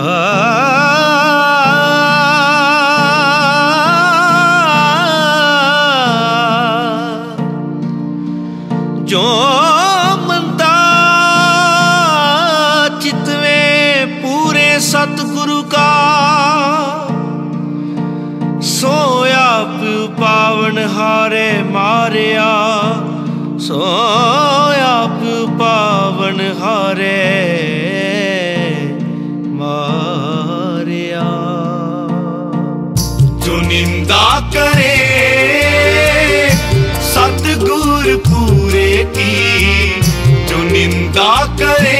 जो मंदा चितवे पूरे सतगुरु का, सोया पिउ पावन हारे मारिया, सोया पिउ पावन हारे मारिया। जो निंदा करे सतगुर पूरे की, जो निंदा करे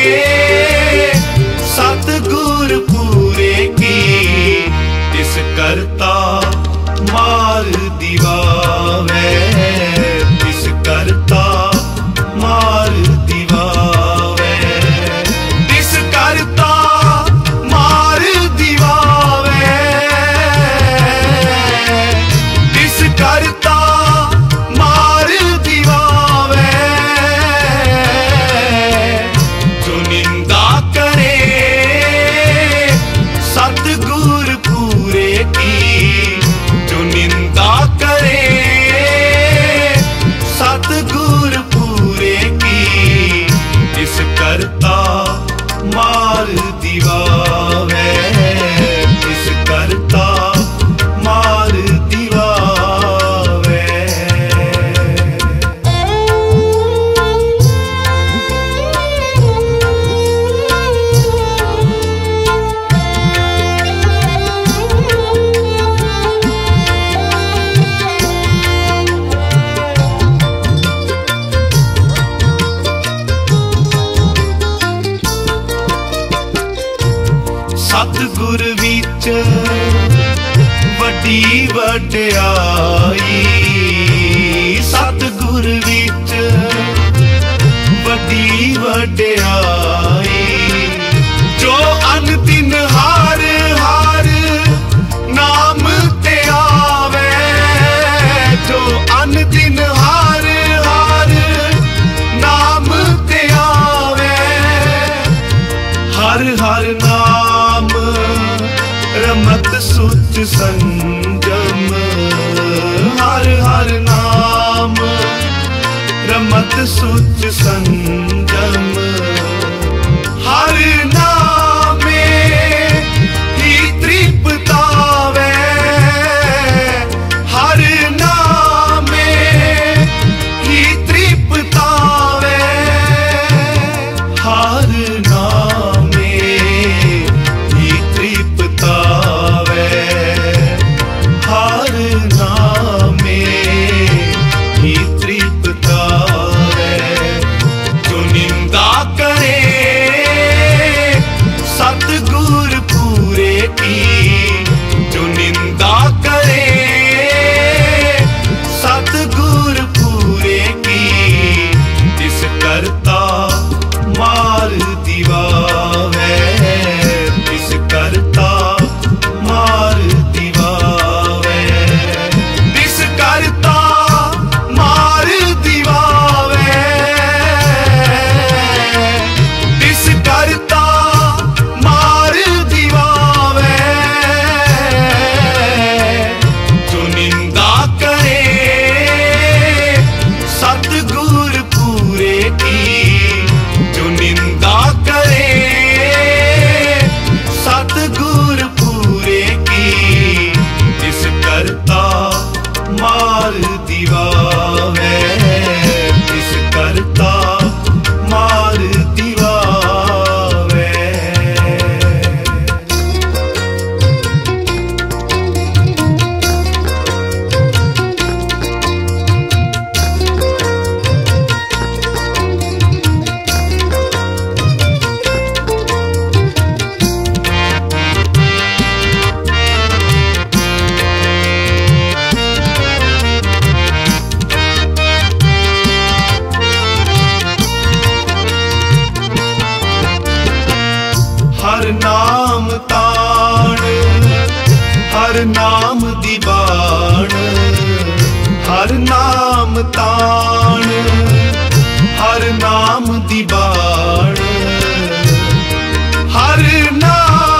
सतगुर पूरे की, तिस करता मार दिवावे, तिस करता मार दिवावे, तिस करता मार दिवावे, तिस करता मार दिवावे। जो निंदा करे सतगुर पूरे की, जो निंदा करे सतगुर पूरे की, तिस करता मार दिवावे, तिस करता मार दिवावे। सतगुर विच वड्डी वड्याई, सतगुर विच वड्डी वड्याई। जो अन दिन हार हार नाम ते आवे, जो अन दिन हार हार नाम ते आवे। हर हर नाम रमत सुच संजम, हर हर नाम रमत सुच संजम। हर नामे ही तृप्तावे, हर नामे ही तृप्तावे, हर नामे ही तृप्तावे, हर नामे ही तृप्तावे। जो निंदा करे सतगुर पूरे की, जो निंदा करे सतगुर पूरे की, तिस करता मार दिवावे, तिस करता मार दिवावे, तिस करता मार दिवावे, तिस करता मार दिवावे। जो निंदा करे सतगुर पूरे की, जो निंदा करे सतगुर पूरे की, तिस करता मार दिवावे, तिस करता मार दिवावे। हर नाम ताण, हर नाम दीवान, हर नाम ताण, हर नाम दीवान, हर नाम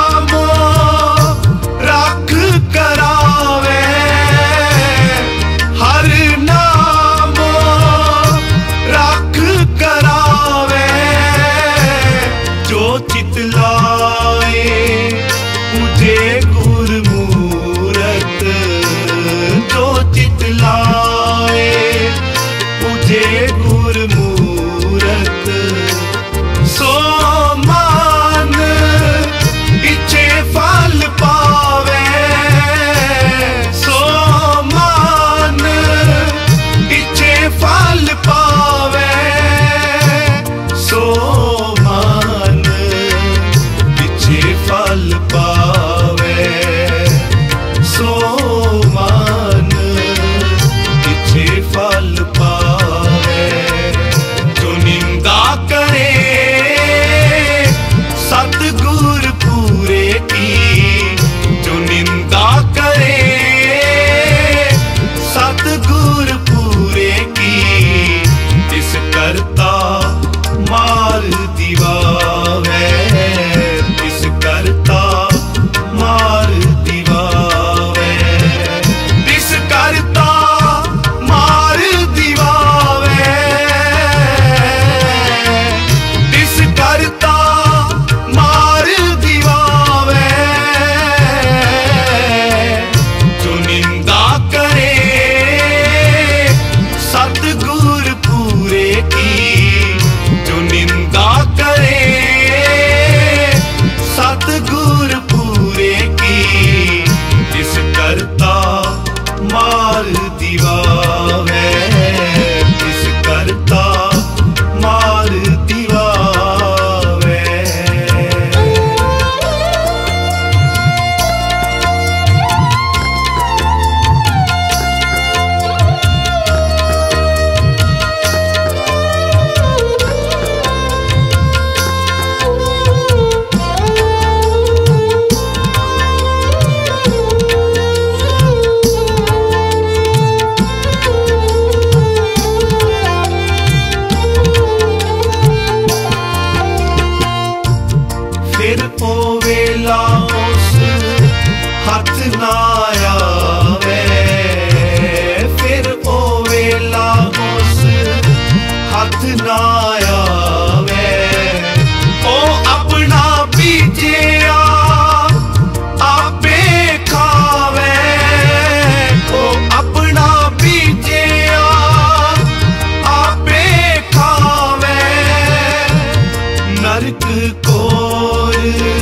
दिवावे तिस करता मार दिवावे तिस करता मार दिवावे तिस करता मार दिवावे जो निंदा करे सतगुर पूरे की जो निंदा करे सतगुर पूरे की तिस करता मार दिवावे तिस करता मार दिवावे। फिर ओ वेला उस हथ ना आवे फिर ओ वेला उस हथ ना आवे ओ अपना बीजिया आपे खावे ओ अपना बीजिया आपे खावे नरक कोर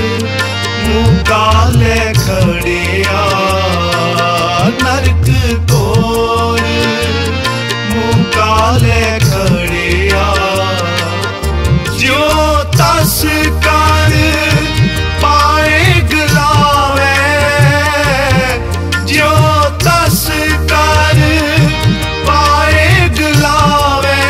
मुकाले खड़िया नरक कोर मुकाले खड़िया जो तस कर पाए गलावे जो तस कर पाए गलावे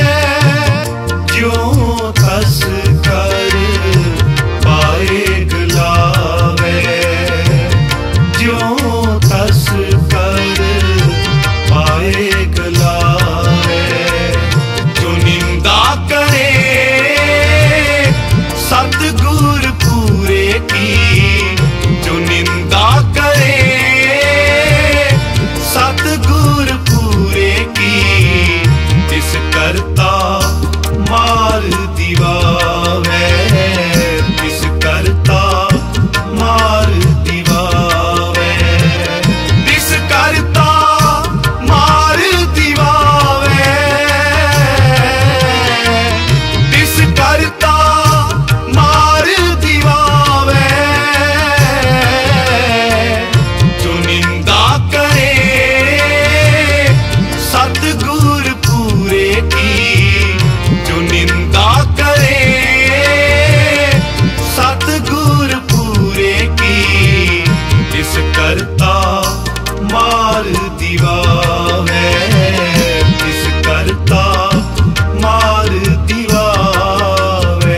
जो तस कर पाए गलावे जो तस कर पाए गलावे जो निंदा करे सतगुर पूरे की जो निंदा करे सतगुर पूरे की तिस करता मार दिवावे तिस करता मार दिवावे तिस करता मार दिवावे तिस करता मार दिवावे जो निंदा करे सतगुर पूरे की जो निंदा करे सतगुर पूरे की तिस करता मार दिवावे तिस करता मार दिवावे।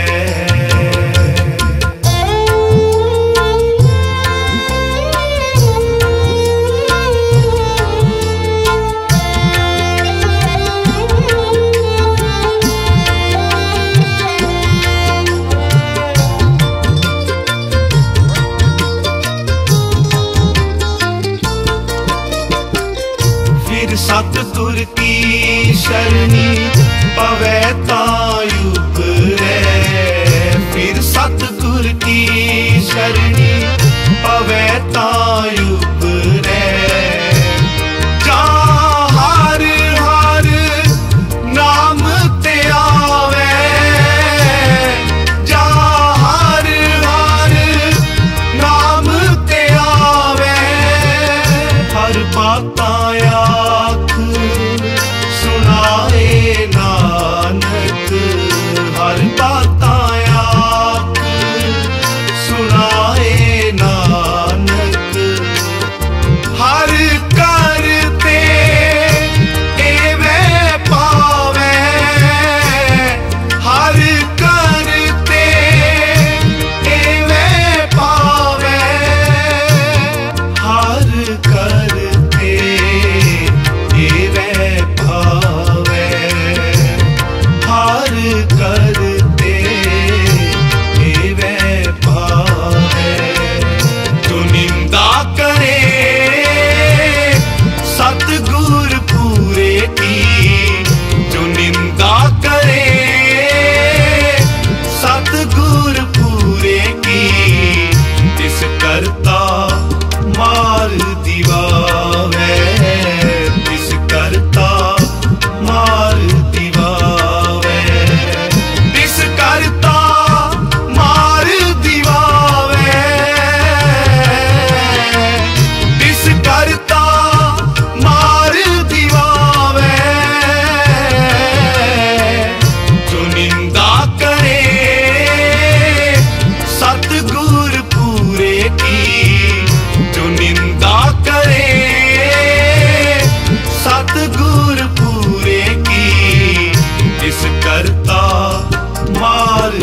फिर सतगुर की शरणी पवे तायु रे फिर सतगुर की शरणी पवे तायु रे जा हर हर नाम ते आवे जा हर हर नाम ते आवे हर बात आख सुनाए नानक हर बात आख सुनाए नानक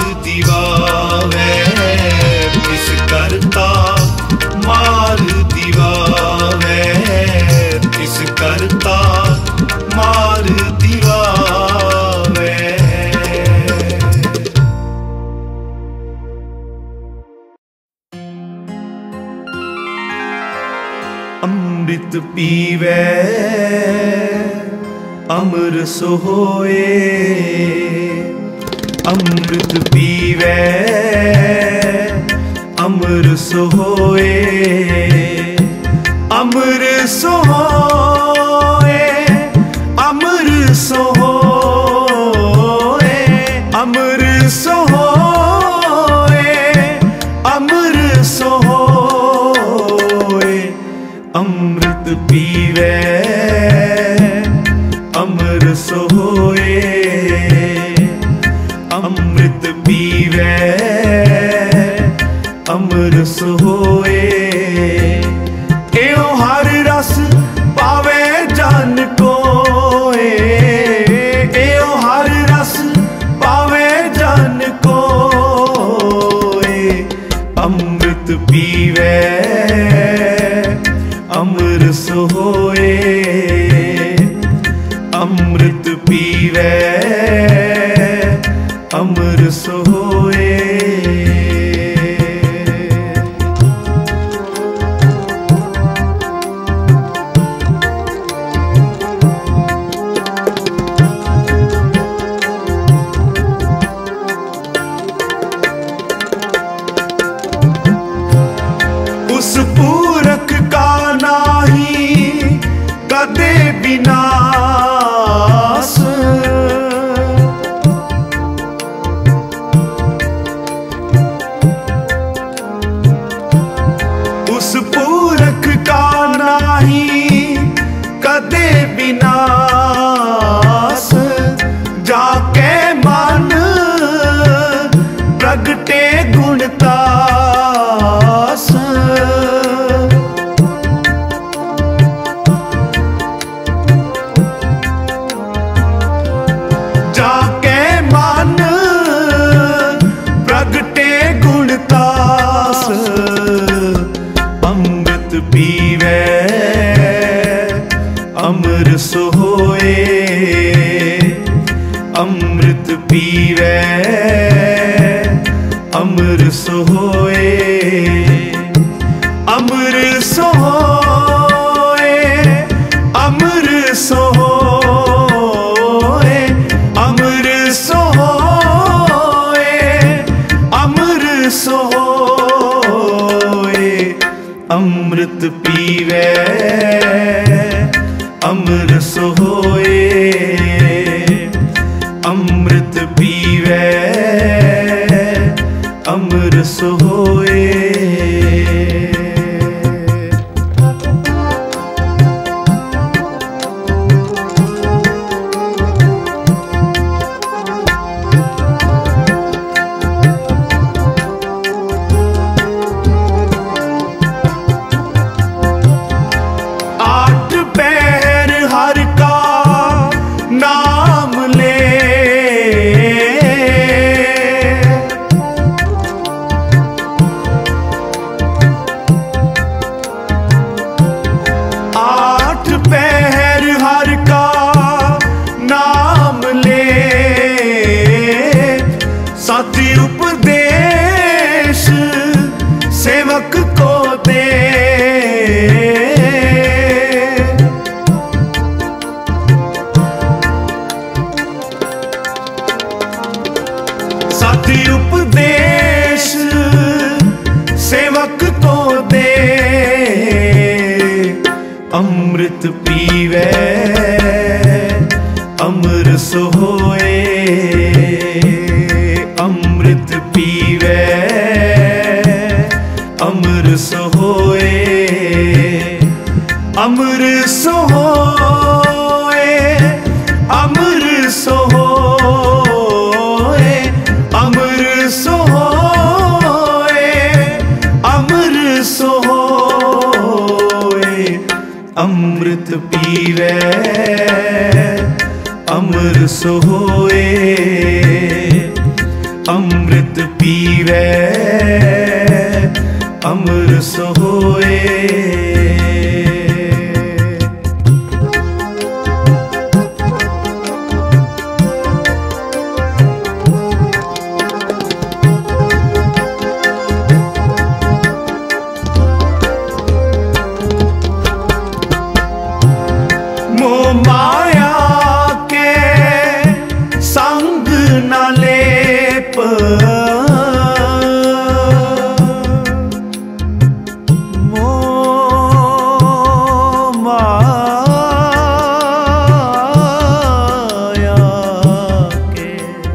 दिवावे, तिस करता मार दिवावे, तिस करता मार दिवावे। अमृत पीवे अमर सोए, अमृत पीवे अमर सोए, अमर सोए, अमर सोए, अमर सोए, अमर सोए। अमृत पीवे अमर सोए, अमृत पीवे अमर सोए। एओ हर रस पावे जन कोए, एओ हर रस पावे जन कोए। अमृत पीवे अमर सोए, अमृत पीवे अमर सोए। उस पूरक का नाही कदे विनाश, उस पूरक का नाही कदे विनाश। जाके मन प्रगटे गुणतास, जाके मन प्रगटे गुणतास। अमृत पीवे अमर सोए, अमृत पीवे अमर सोए, अमर सोए, अमर सोए, अमर सोए, अमर सोए। अमृत पीवे अमर सोए, अमृत पीवे अमर सोए। आठ पैर हर का नाम ले, आठ पैर हर का नाम ले। सत्य उपदेश सेवक को दे, सत्य उपदेश सेवक को दे। अमृत पीवे अमर सोए, अमृत पीवे अमर सोए, अमर सोए, अमर सोए, अमर सोए, अमर सोए। अमृत पीवे अमर सोए, अमृत अमृत पीवे अमर सोए। मोह माया के संग न लेप, मोह माया के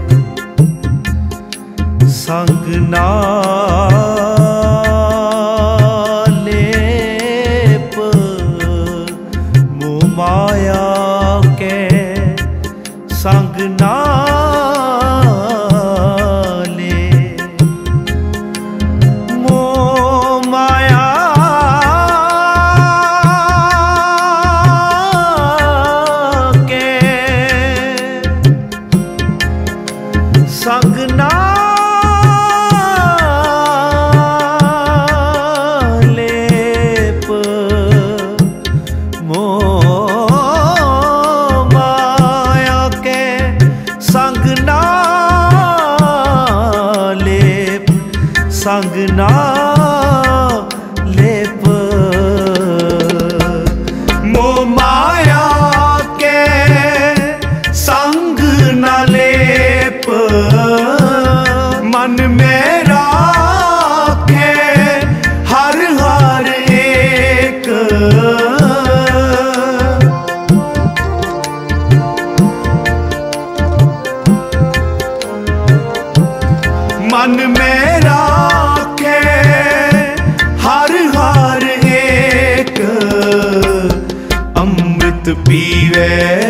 संग ना लेप, मोह माया के संग ना ले। मोह माया के संग ना लेप, मोह माया के संग ना लेप, संग ना लेप। मोह माया के संग न लेप, मन में राखे हर हर एक। मन में राखे हर हर एक, अमृत पीवे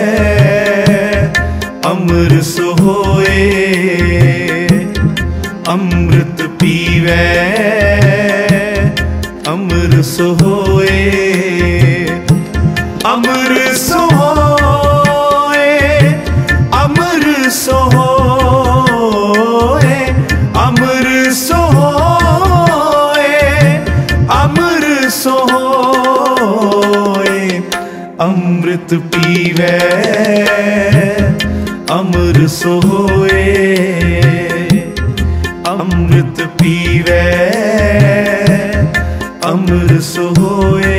अमर सोए। अमृत पीवे अमर सोए। अमर सोए अमर सोए। अमर सोए अमर सोए। अमृत पीवे अमर सोए। अमृत पीवे अमर सोए।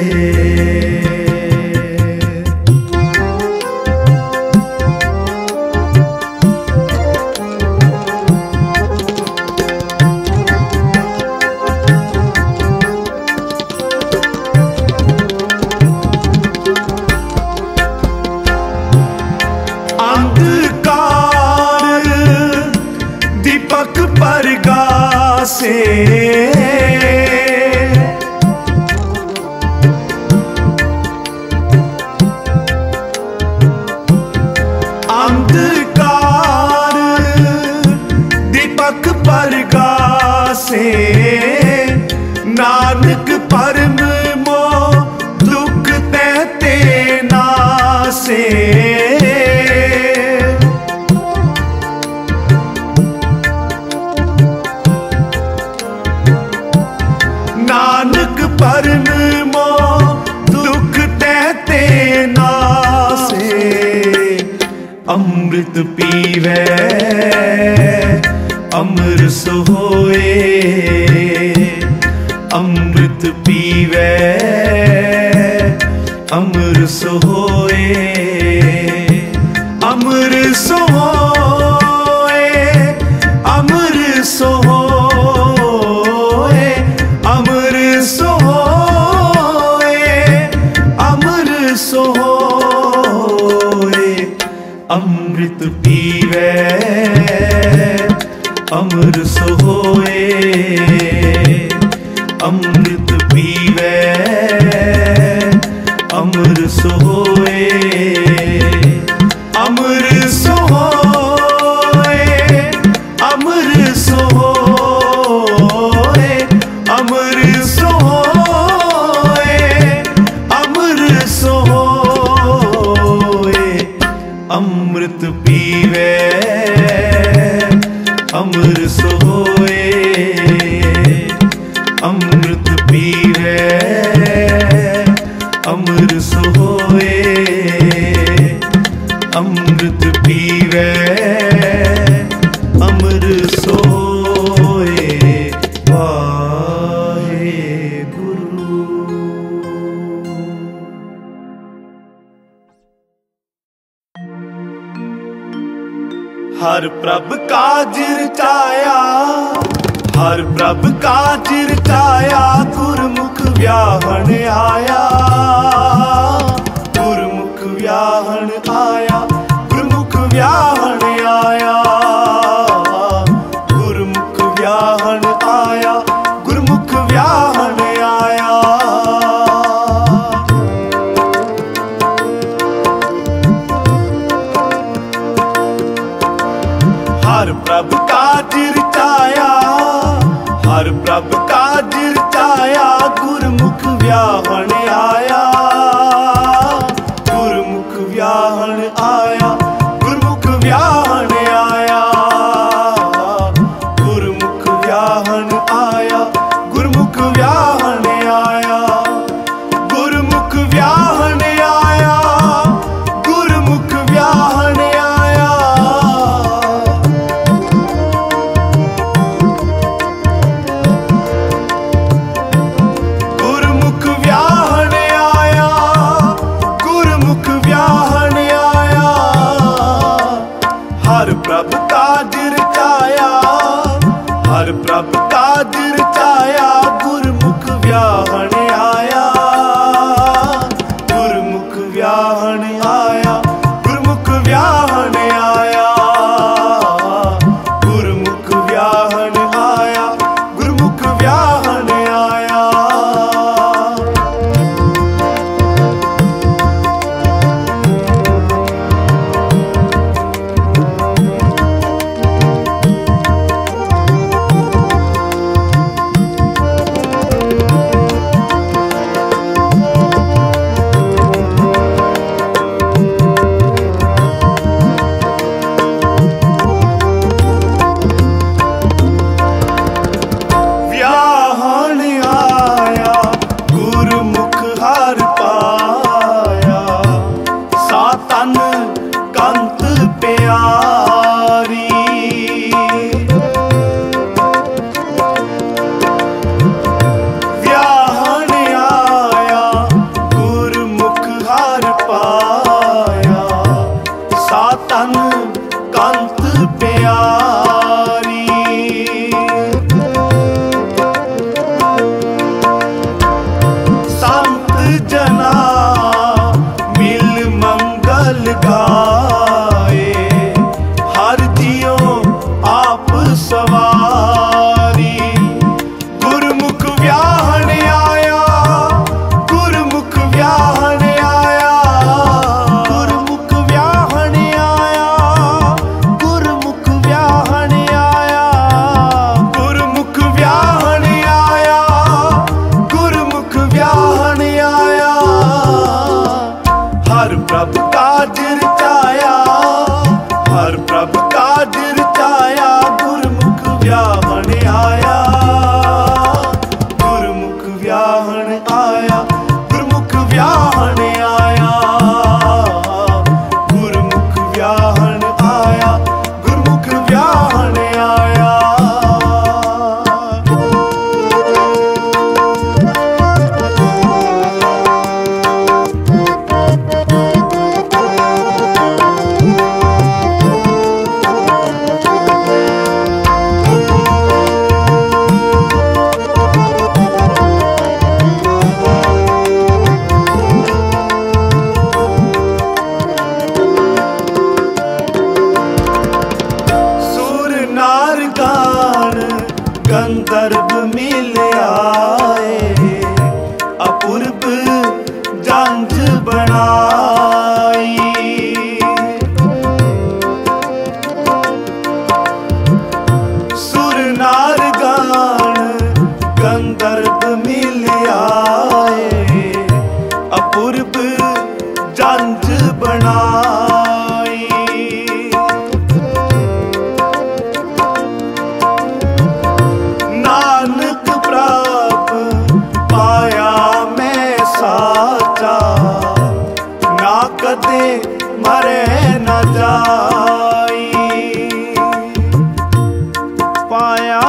अंधकार दीपक परगासे, अंधकार दीपक परगासे। नानक परम मोह दुख ते नासे। नानक परम मोह दुख ते नासे। अमृत पीवे अमर सोए। अमृत पीवे अमर सोए। अमर सोए अमर सोए। अमर सोए अमर सोए। अमृत पीवे अमर सोए। अमृत पीवे अमर सोए। अमर सोए अमर सोए। अमर सोए अमर सोए। अमृत पीवे अमर सोए। सोए अमृत पीवे अमर सोए अमृत पीवे अमर सोए वाहे गुरु। हर प्रभ काज रचाया हर प्रभ काज रचाया गुरमुख व्याहण आया गुरमुख व्याहण आया गुरमुख व्याहण आया गुरमुख व्याहण आया गुरमुख व्याहण आया। हर प्रभ काज रचाया हर प्रभ काज रचाया गुरमुख व्याहण आया गुरमुख व्याहण आया गुरमुख व्याहण आया गुरमुख व्याहण आया गुरमुख व्याहण आया गुरमुख व्याहण आया गुरमुख व्याहण आया गुरमुख व्याहण आया गुरमुख व्याहण आया। हर प्रभ काज रचाया हर प्रभ काज रचाया गुरमुख व्याहण आया गुरमुख व्याहण आया गुरमुख व्याहण आया गुरमुख व्याहण आया गुरमुख व्याहण आया।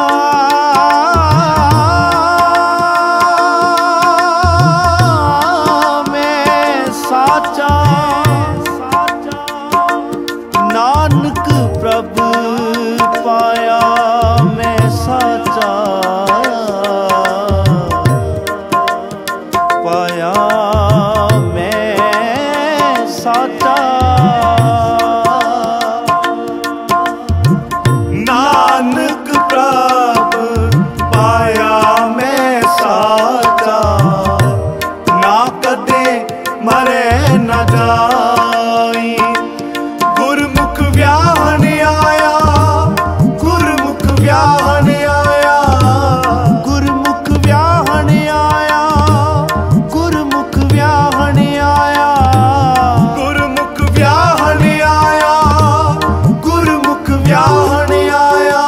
मैं साचा नानक प्रभु पाया मैं साचा पाया मैं साचा नानक प्रभु पाया मैं साचा ना कदे मरे न जाई गुरमुख व्याहन आया गुरमुख व्याहन आया गुरमुख व्याहन आया गुरमुख व्याहन आया गुरमुख व्याहन आया गुरमुख व्याहन आया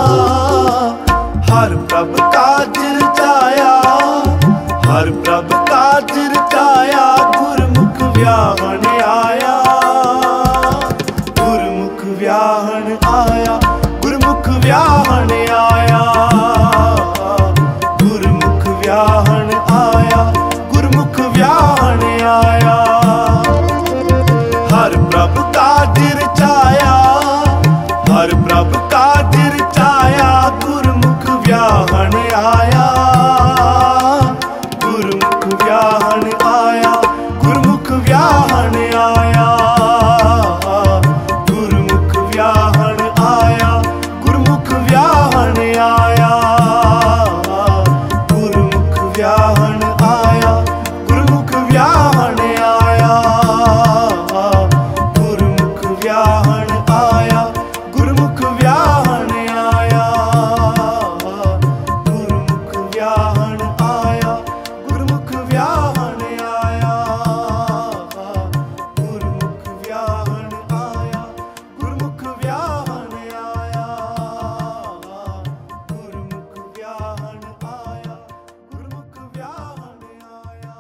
हर प्रभ काज रचाया हर प्रभ काज रचाया गुरमुख व्याहन आया गुरमुख व्याहन आया गुरमुख व्याहन आया गुरमुख व्याहन आया गुरमुख व्याहन आया हर प्रभ काज रचाया हर प्रभ काज रचाया गुरमुख व्याहन आया गुरमुख व्याहन आया गुरमुख व्याहन आया गुरमुख व्याहन आया गुरमुख व्याहन आया गुरमुख व्याहन आया गुरमुख व्याहन आया गुरमुख व्याहन आया गुरमुख व्याहन आया गुरमुख व्याहन आया गुरमुख व्याहन आया गुरमुख व्याहन आया गुरमुख व्याहन आया गुरमुख व्याहन आया गुरमुख व्याहन आया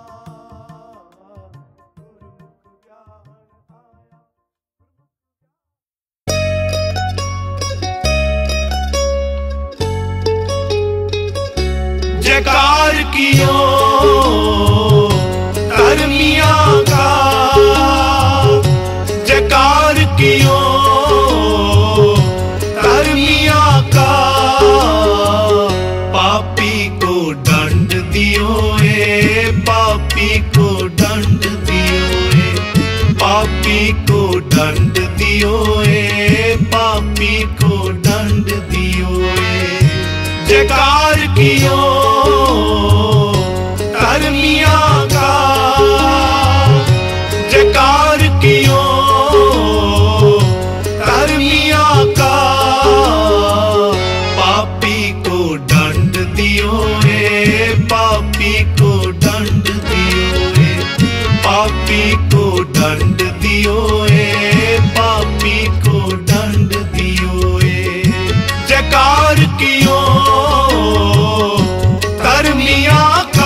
जयकार कियो धर्मिया का जयकार कियो धर्मिया का पापी को दंड दियो ए पापी को दंड दियो ए पापी को दंड दियो ए पापी को दंड दियो ए जयकार कियो धर्मिया का जयकार कियो धर्मिया का पापी को दंड दियो ए पापी को दंड दियो ए पापी को दंड दियो ए पापी को दंड दियो ए जयकार कियो धर्मिया का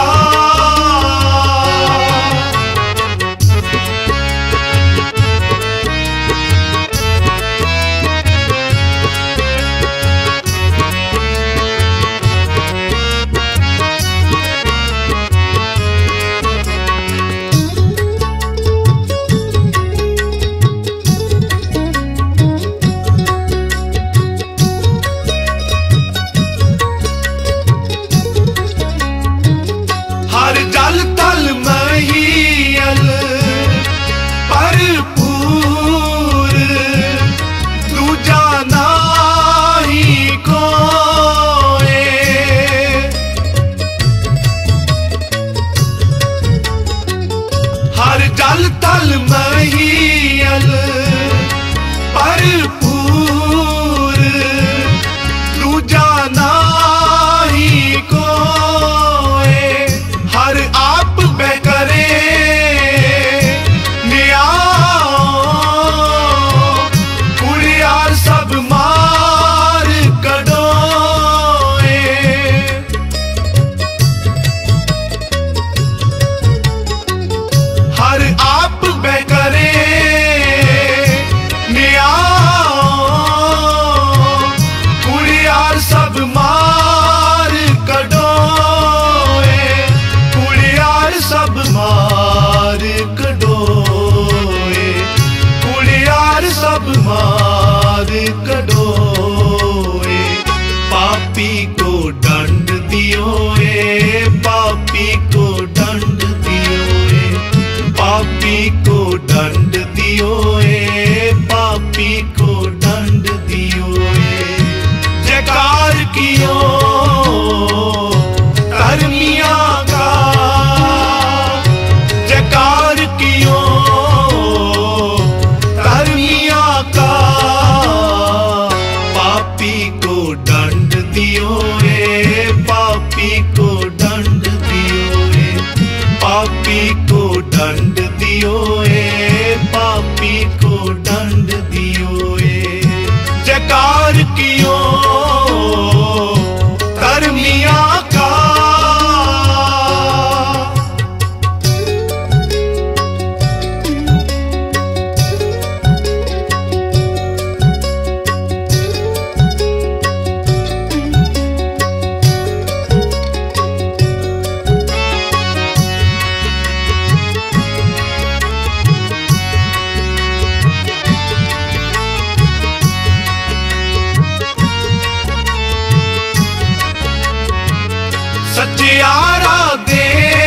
सचियारा दे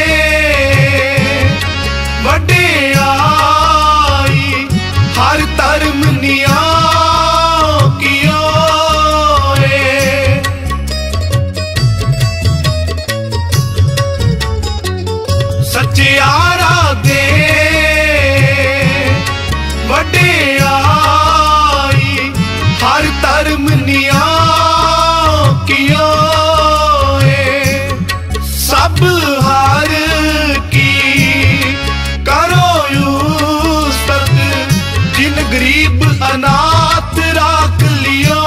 वडियाई हर धर्म निया कियो सचियारा दे वडियाई हर धर्म निया कियो सब हार की करो यूसत जिन गरीब अनाथ राख लियो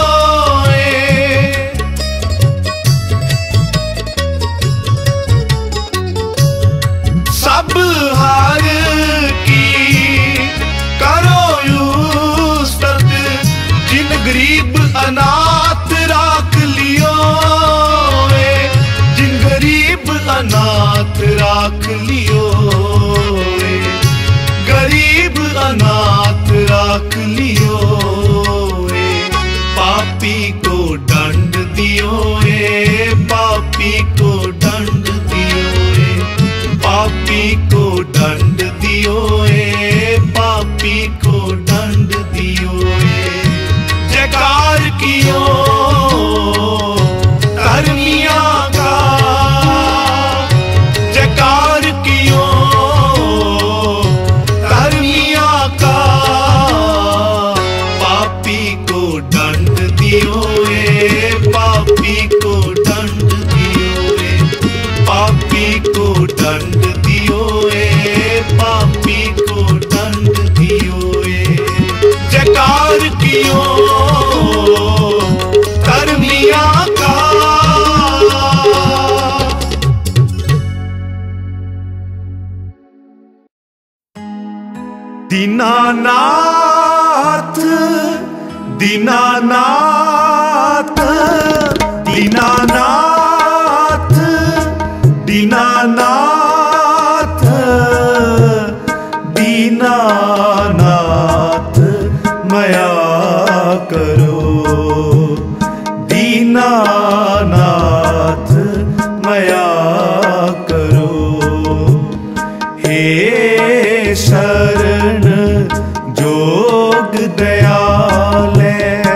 सब हार की करो यूसत जिन गरीब अनाथ राख लियो जिन गरीब अनाथ राख लियो गरीब अनाथ राख लियो पापी को दंड दियो पापी को दंड दियो पापी को दंड दियो पापी को दंड दियो जयकार कियो धर्मिया का जयकार कियो धर्मिया का पापी को दंड दियो पापी को दंड दियो पापी को दंड दियो पापी को दंड दियो जयकार कियो धर्मिया का दीनानाथ दीनानाथ दीनानाथ दीनानाथ दीनानाथ मया करो दीनानाथ मया करो हे शरण जोग दयाले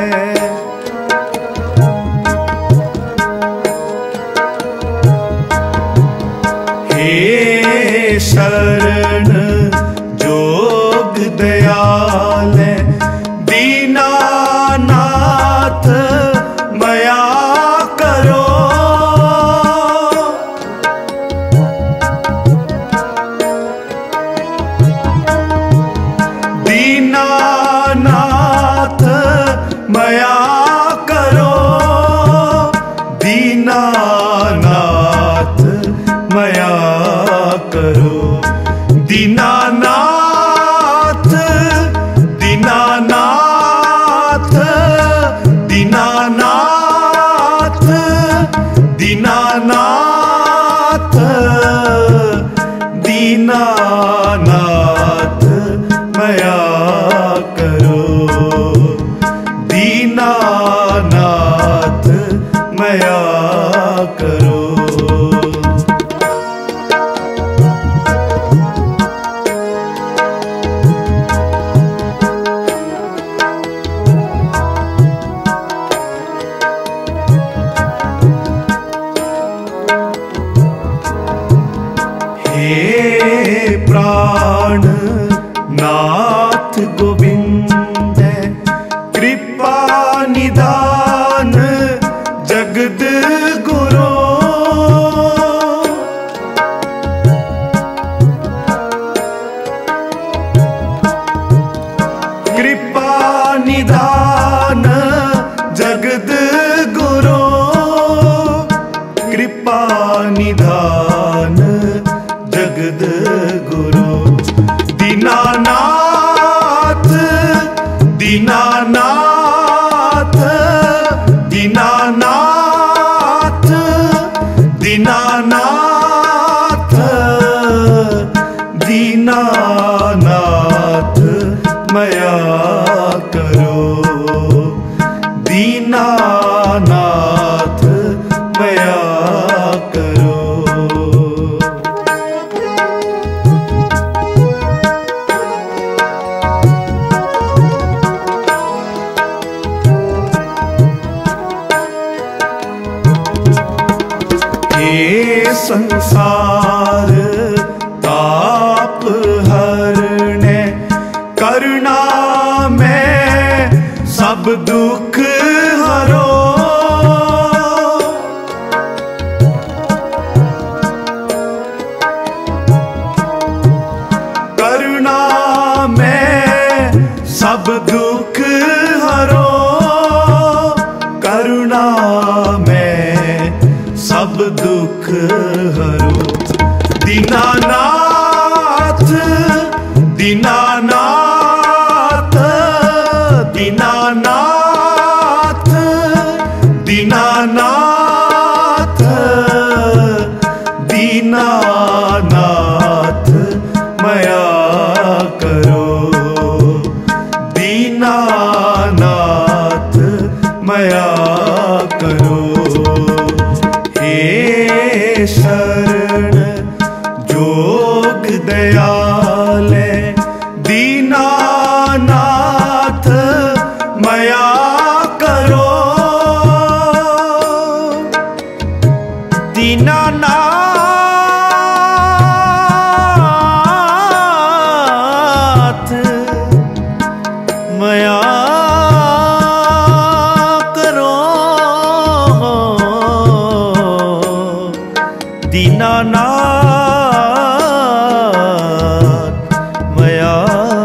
हे शरण जोग दयाले दीनानाथ मया करो दीनानाथ मया करो दीनानाथ मया करो दीनानाथ दीनानाथ दीनानाथ दीनानाथ दीनानाथ मया करो दीनानाथ मया करो हे प्राण नाथ गोविंद कृपा निदान जगद गुरु कृपा निदान जगद गुरु कृपा निदान जगद गुरु दीनानाथ दीनानाथ दीनानाथ दीनानाथ दीनानाथ मया करो दीनानाथ मया करो हे संसार ताप हरने, करुणा में सब दुख हरो। करुणा में सब दुख हरो, करुणा में सब दुख हरो। दीनानाथ दीनानाथ दीनानाथ दीनानाथ दीनानाथ मया करो। दीनानाथ मया करो। हे शरण जोग दयाले, दीनानाथ मया करो। दीनानाथ मया करो। दीनानाथ मया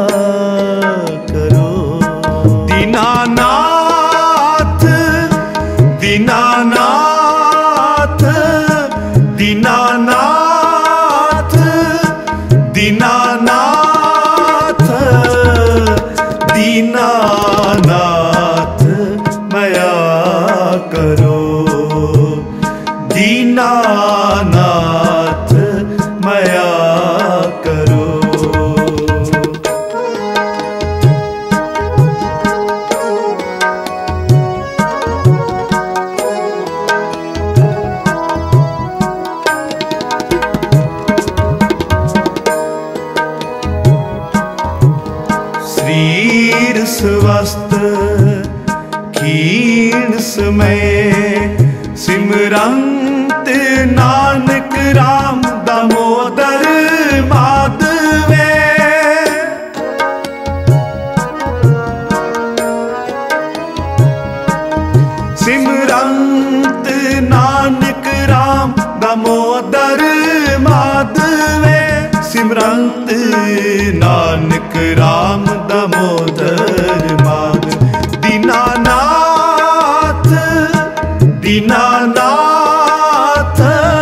करो। दीनानाथ दीनानाथ दीनानाथ दीनानाथ दीनानाथ मया करो। दीनानाथ मया करो। शरीर स्वस्थ क्षीण समय, सिमरंत नानक राम दामोदर माधवे। सिमरंत नानक राम दामोदर माधवे। सिमरंत नानक राम दामोदर माधव। दीनानाथ दीनानाथ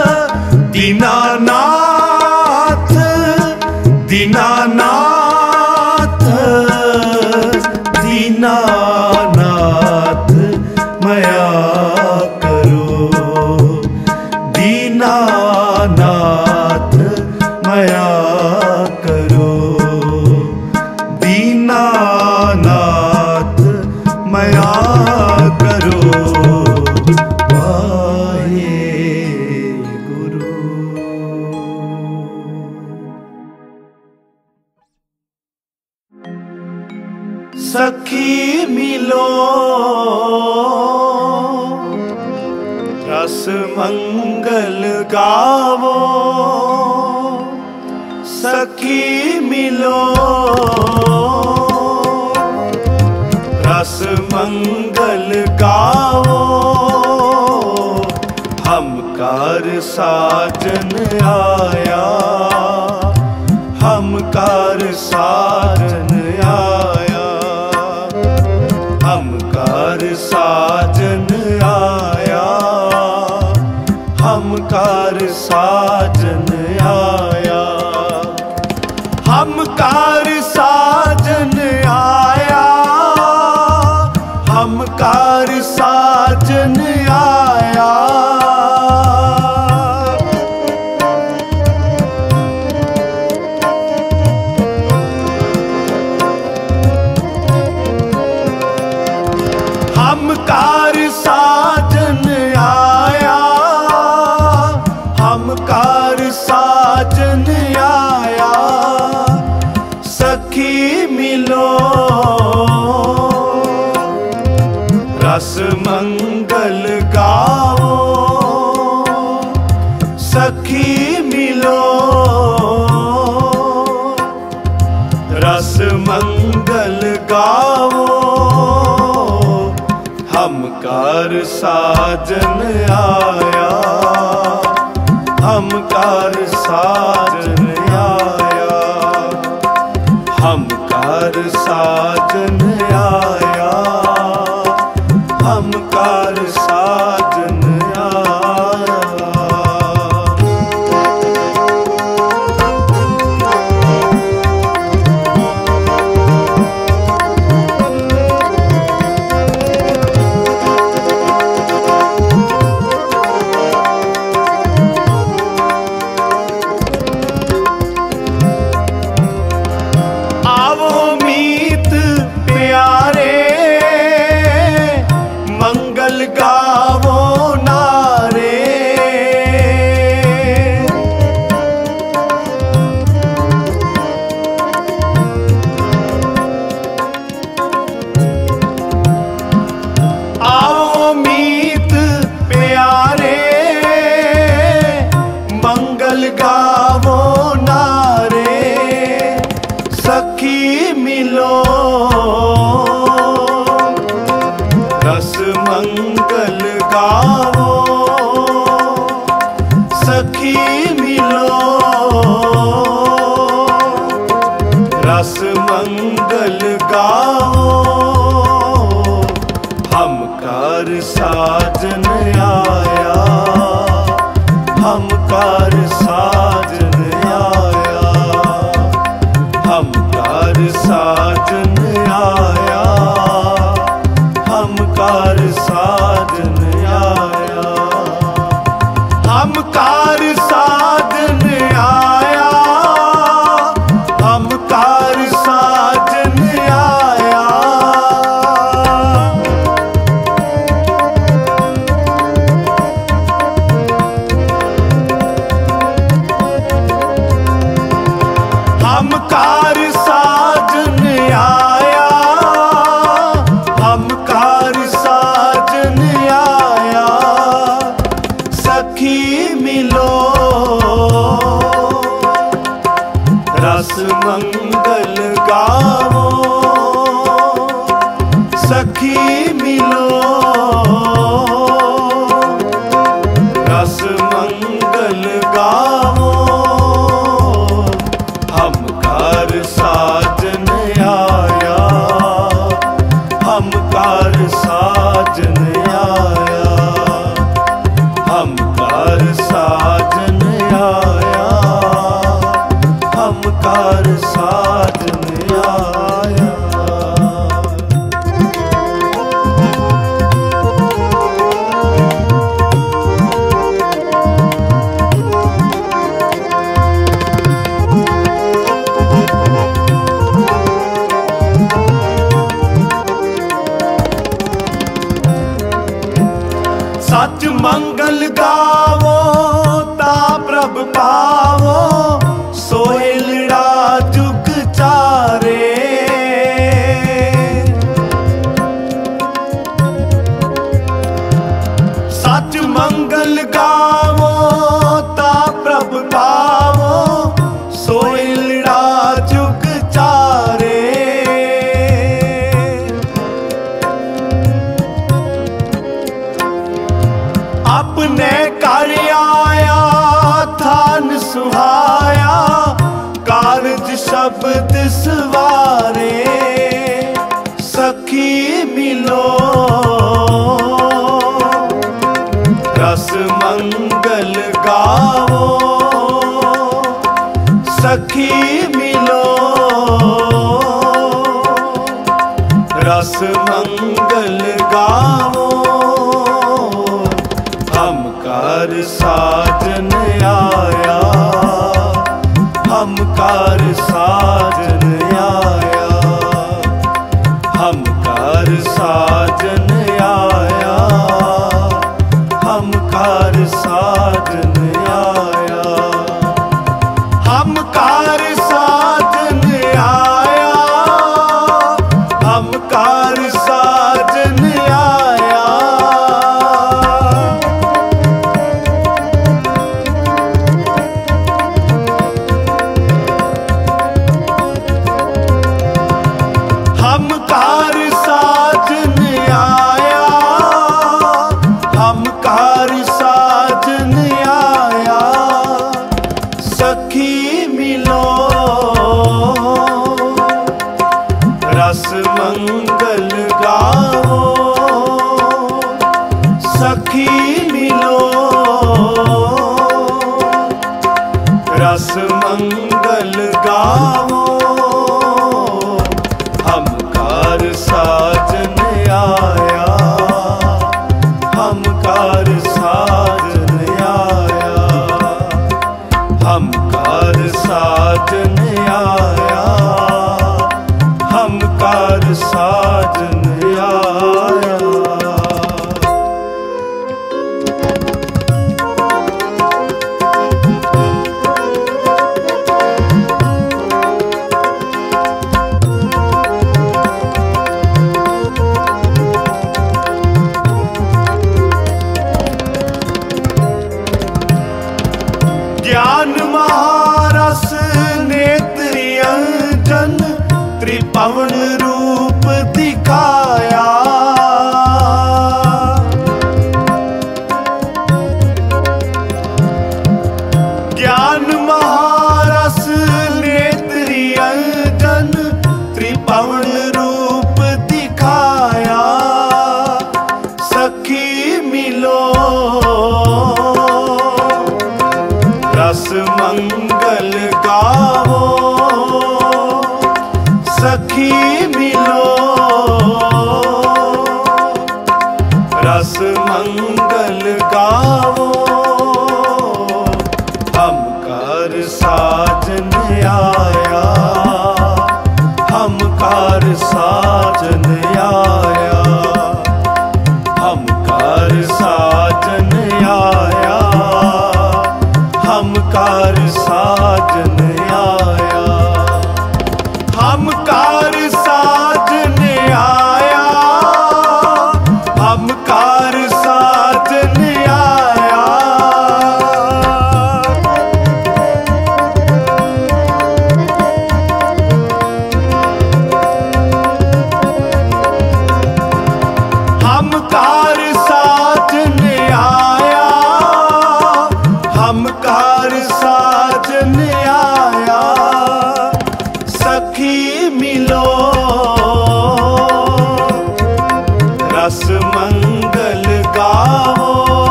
दीनानाथ दीनानाथ दीनानाथ मया करो। दीनानाथ मया करो। दीनानाथ मया करो। सखी मिलो रस मंगल गावो। सखी मिलो रस मंगल गावो। हम कार साजन आया, हम कार साजन आया, हम कार साजन आया, हम कार साजन आया। हम कार साजन आया, हम कार साजन आया। हम कार साजन आया, हम कार साजन आया। सखी मिलो हम कार साजन आया, हम कार साजन आया, हम कार साजन आया, हम कार साजन आया, हम कार साजन आया। हम कार साजन आया, हम कार साजन आया, सखी मिलो रस मंगल गावो, सखी मिलो रस मंगल गावो, हम कार साजन आया, हम कार साजन आया, हम कार साजन आया, हम कार साजन आया। सच मंगल गावो ता प्रभ पावो, सोहेलड़ा जुग चारे। सच मंगल गावो ता प्रभ पावो, सोहेलड़ा जुग चारे। अपने घर आया थान सुहाया, कारज शब्द सवारे, सखी मिलो रस मंगल गावो, सखी मिलो रस मंगल गावो, हम कार साजन आया, हम कार साजन आया, हम कार साजन आया, हम कार साजन आया, हम कार साजन आया, हम कार साजन आया। हम कार साजन आया, हम कार साजन आया, कार साजन आया, हम कार साजन आया, हम कार साजन आया, हम कार साजन आया, हम कार साजन आया। हम कार साजन आया, हम कार साजन आया। सखी मिलो रस मंगल गाओ,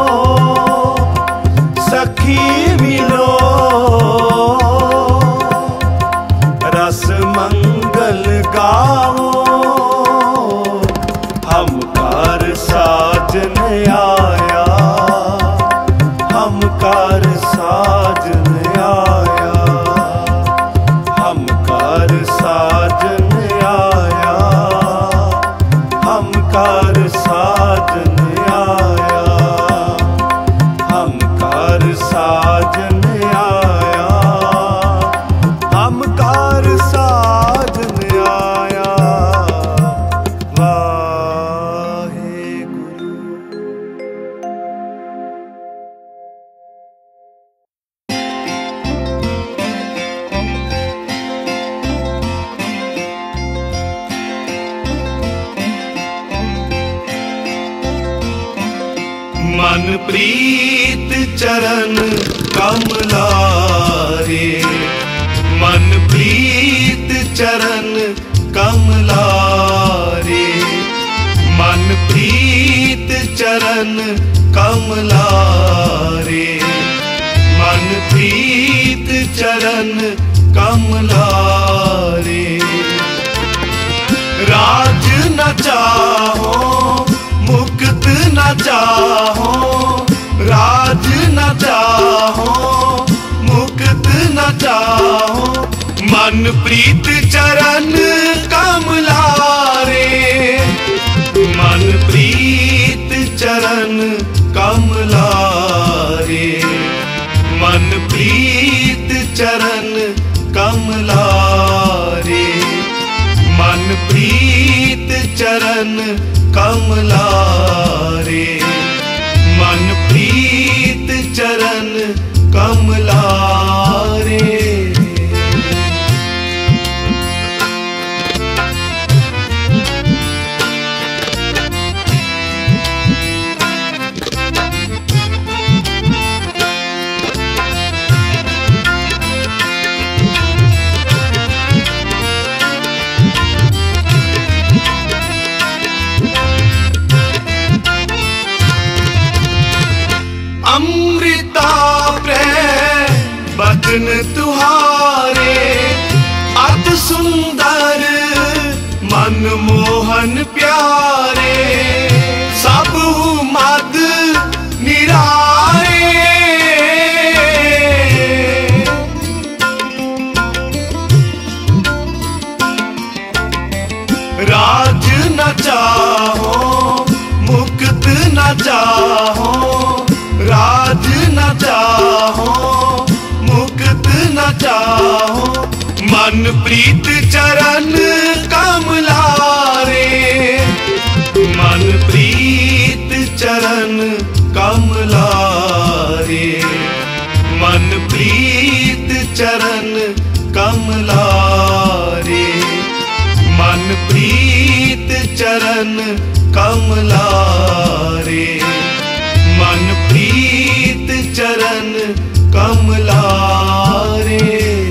सखी मिलो रस मंगल गाओ। हम कार साजन आया, हम कार साजन आया, हम कार साजन आया, हम कार साजन आया, हम कार साजन आया, हम कार साजन आया। वाहेगुरु। मन प्रीत चरण कमलारे, मन प्रीत चरण कमलारे, मन प्रीत चरण कमलारे, मन प्रीत चरण कमलारे। राज न चाहो मुक्त न चाहो, राज न चाहो मुक्त न चाहो। मन प्रीत चरण कमलारे, मन प्रीत चरण कमलारे, मन प्रीत चरण कमलारे, मन प्रीत चरण कमलारे, मन प्रीत चरण कमलारे। अमृता प्रेम बदन तुहारे, अति सुंदर मनमोहन प्यारे। सब मद निराए, राज न चाहो मुक्त न चाहो, राज न चाहो मुक्त न चाहो। मन प्रीत चरण कमलारे, मन प्रीत चरण कमलारे, मन प्रीत चरण कमलारे, मन प्रीत चरण कमलारे, मन प्रीत चरण कमलारे।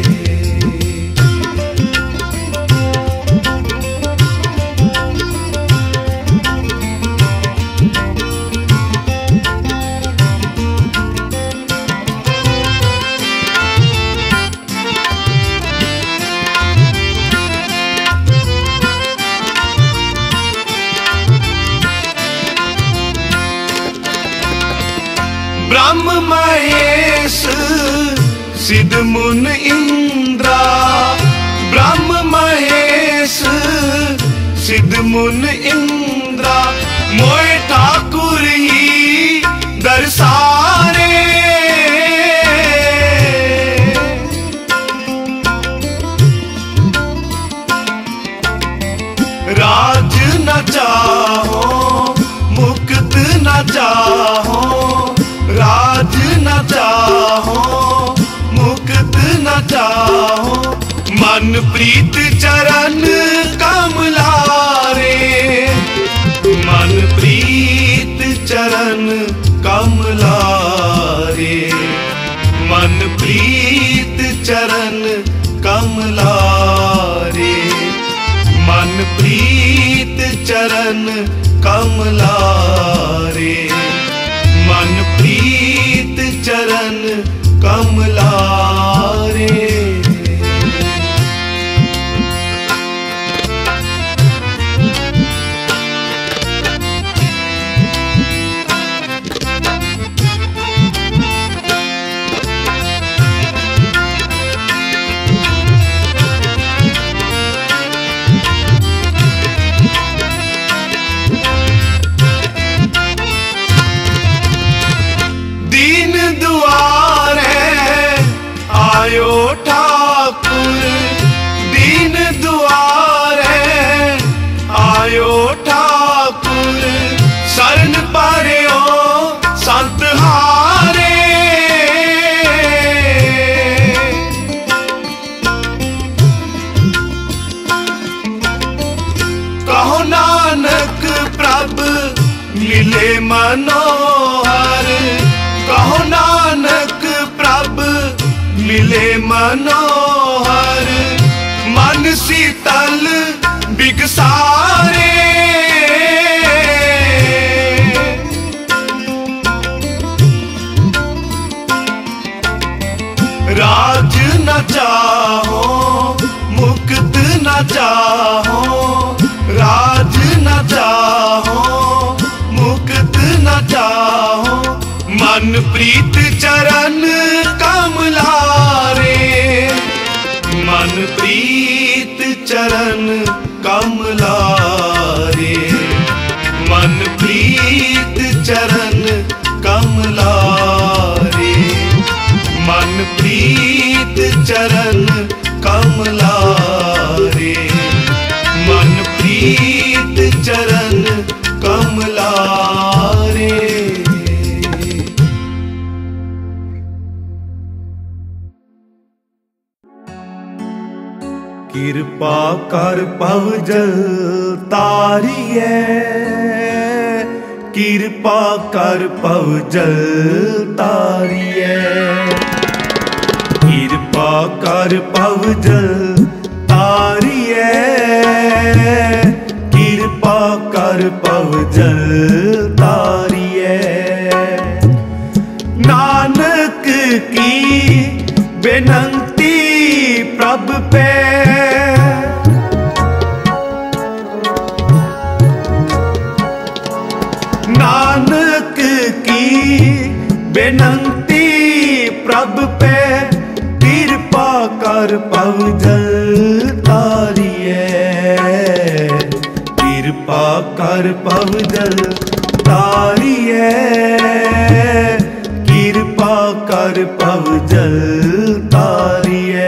ब्रह्म महेश सिद्ध मुन इंद्रा, ब्रह्म महेश देश सिद्ध मुन इंद्रा मोए ठाकुर ही दरसारे। राज न चाहो मुक्त न चाहो, राज न चाहो मुक्त न चाहो, मन प्रीत चरण कमलारे। मन प्रीत चरण कमलारे, मन प्रीत चरण कमलारे, मन प्रीत चरण कमलारे, मन प्रीत चरण कमलारे। आयो ठाकुर दीन दुआरे, आयो ठाकुर शरण पारियो संत हारे। कहो नानक प्रभ मिले मनोहर, कहो नानक प्रभ मिले मनोहर, मन शीतल बिगसारे। राज न चाहो मुक्त न चाहो, राज न चाहो मुक्त न चाहो, मन प्रीत चरण कमलारे, मन प्रीत चरण कमलारे, मन प्रीत चरण कमलारे, मन प्रीत चरण कमलारे, मन प्रीत चरण कमलारे। किरपा कर पव जल तारिए, किरपा कर पव जल तारिए, किरपा कर पव जल तारिए, किरपा कर पव जल तारिए। नानक की बेनंती प्रभ पे, नानक की बेनंती प्रभ पे, कृपा कर पव जल तारिए, कृपा कर पव जल तारिए, कृपा कर पव जल तारिए,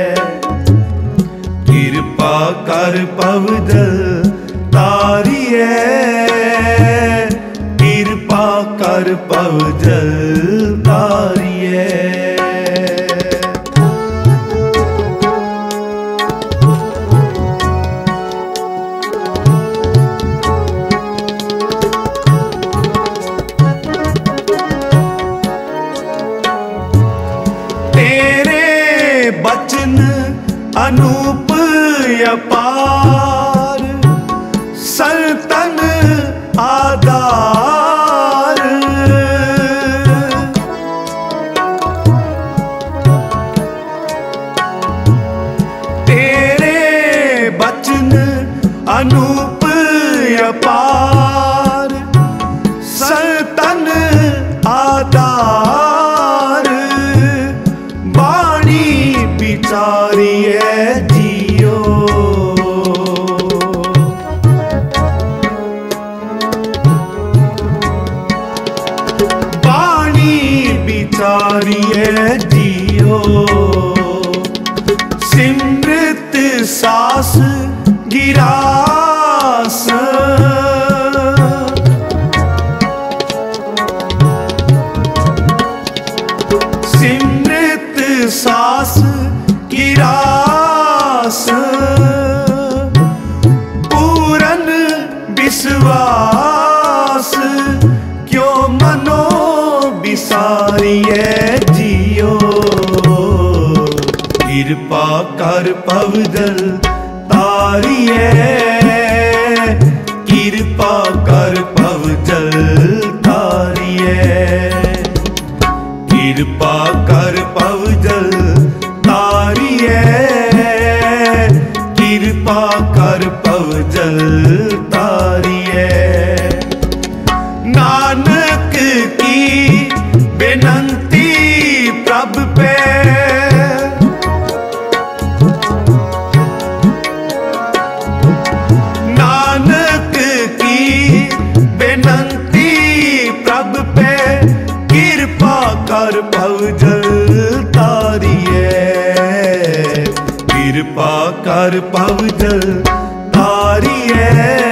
कृपा कर पव जल तारिए, कृपा कर पव जल तारिए। बचन अनूप अपार, संतन आधार, तेरे बचन अनूप अपार, संतन आधार, बाणी बिचारिए जियो, बिसारिए जियो। सिमरत सास गिरास, सिमरत सास गिरास। पूरन विश्वास क्यों मनो बिसारिए जियो। कृपा कर पवदल तारिए, कृपा कर पवदल तारिए। कृपा कर पवदल तारिए, कृपा कर पवदल तारिए। नानक की बेनंती प्रभ पे, नानक की बेनंती प्रभ पे। कृपा कर पवदल तारिए, कृपा कर पवदल तारिए।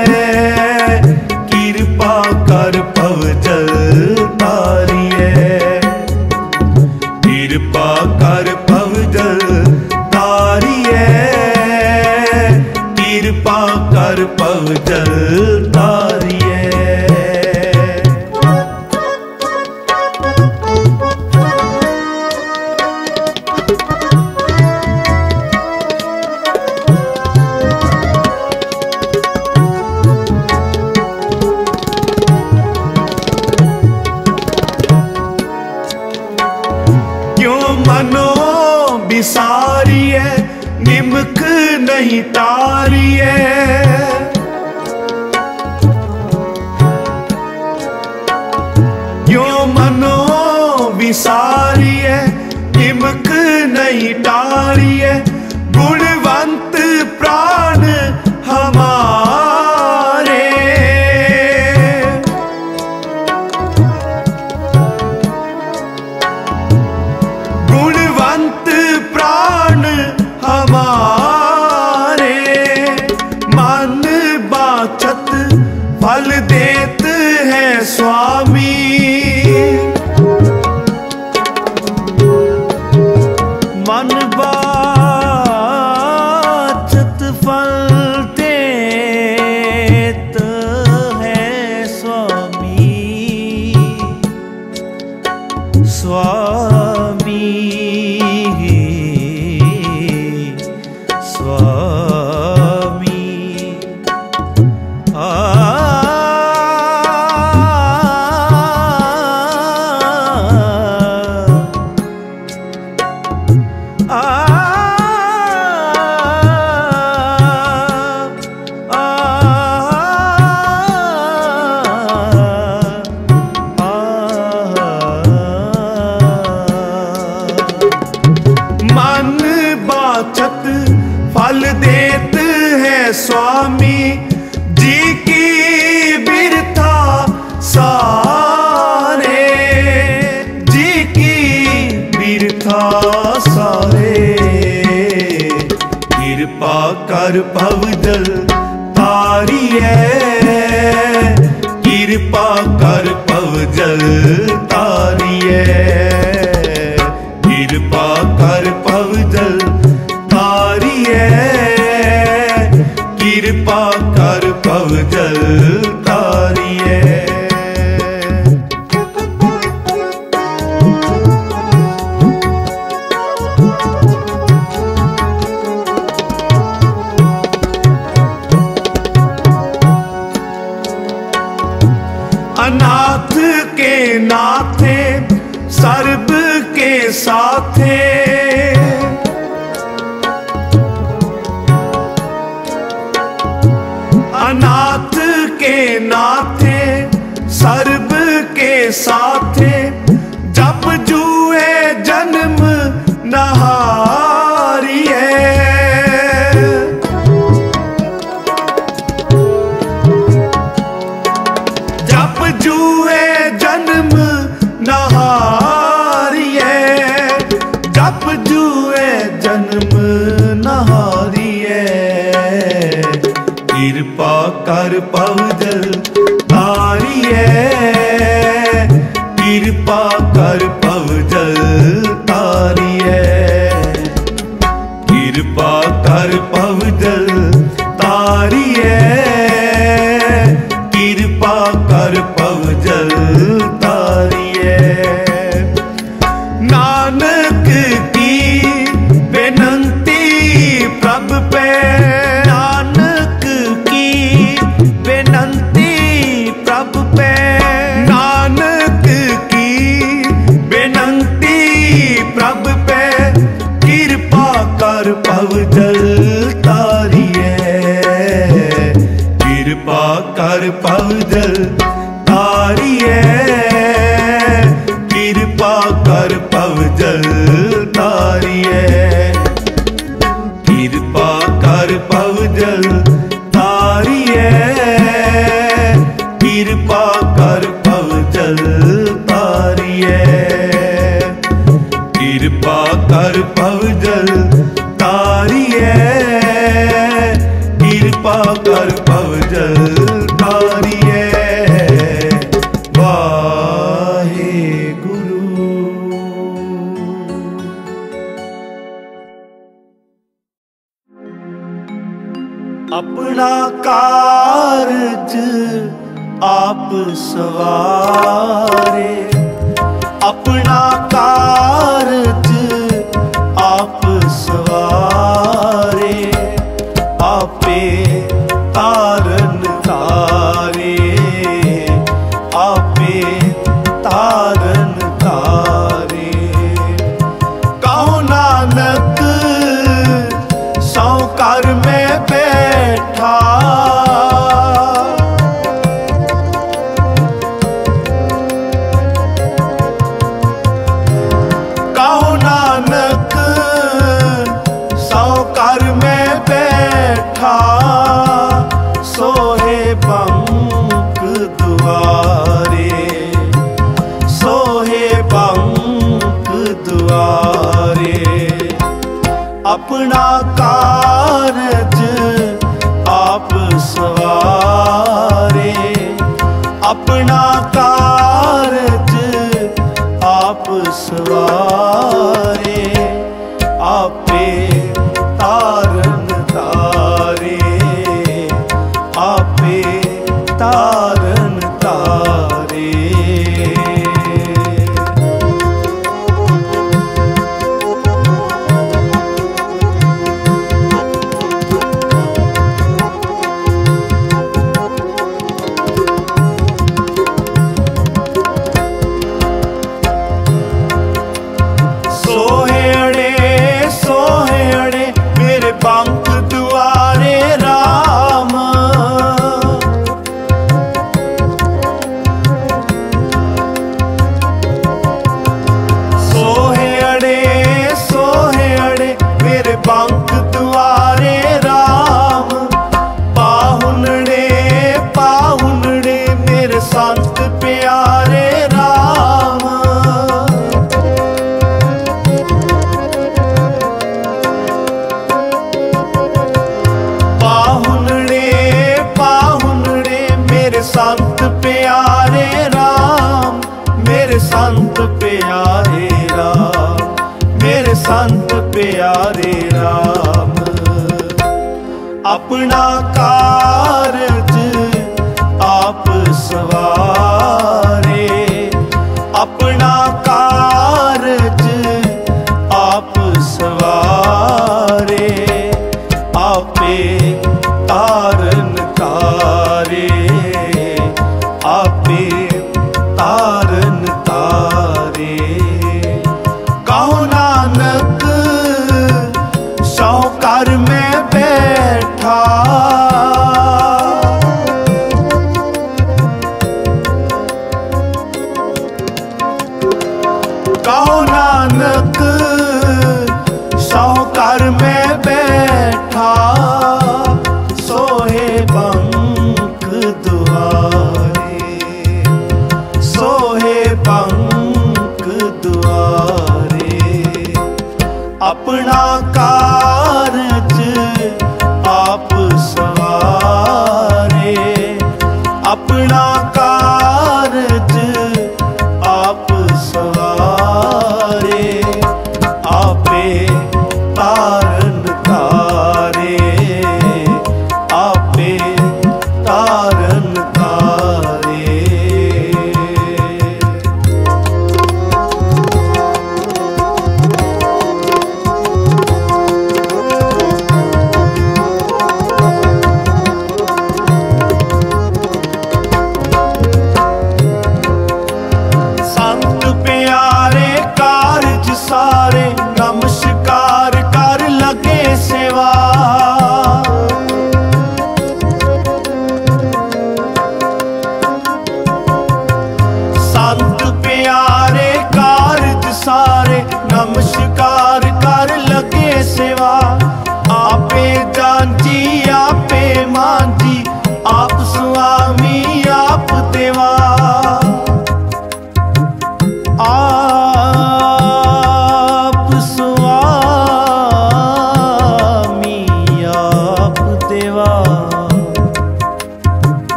कृपा कर पवदल तारिए, कृपा कर पवदल तारिए। कृपा कर पवदल तारिए। मनो बिसारिए निमक नहीं तारिए। क्यों मनो बिसारिए निमक नहीं तारिए। गुणवंत प्राण हमारे, गुणवंत प्राण हमारे। मन बाचत फल देत है स्वामी। मन बाचत फल देत है स्वामी। स्वामी स्वामी मन बाचत फल देत है स्वामी। जी की बिरथा सारे, जी की बिरथा सारे। कृपा कर पवदल तारिए, कृपा कर पवदल तारिए। कृपा कर पवदल तारिए, कृपा कर पवदल तारिए। अनाथ के नाथे सर्ब के साथे। अनाथ के नाथे सर्ब के साथे। जब जुए जन्म नहारिए। जब जुए जन्म नहारिए। कर पवदल तारिए, कृपा कर पवदल तारिए, कृपा कर पवदल तारिए, कृपा कर पवदल तारिए। नानक की बेनंती प्रभ पे, नानक की बेनंती प्रभ पे, नानक की बेनंती प्रभ पे, कृपा कर पवदल तारिए, कृपा कर पवदल तारिए, कृपा कर पवदल तारिए, कृपा कर पवदल तारिए, कृपा कर पवदल तारिए, कृपा कर पवदल तारिए, कृपा कर पवदल तारिए। अपना कारज आप सवारे, अपना कारज आप सवारे, आपे तारन तारे, आपे तारन तारे। कहो नानक सौकर में बैठा, कहो नानक सौकर में बैठा, सोहे बंक दुआरे, सोहे बंक दुआरे। अपना कारज आप सवारे, अपना कारज आप सवारे, आपे तारन तारे, आपे तारन तारे। बंक दुआरे राम, सोहे अड़े मेरे बंक दुआरे राम। पाहुनड़े पाहुनड़े मेरे संत प्यारे राम। संत प्यारे राम, मेरे संत प्यारे राम, मेरे संत प्यारे राम। अपना कारज आप सवारे, अपना कारज आप सवारे, आपे तारन तारे, आपे तारन तारे। कहो नानक सौकर में बैठा, कहो नानक सौकर में बैठा, सोहे बंक दुआरे, सोहे बंक दुआरे। अपना कारज आप सवारे,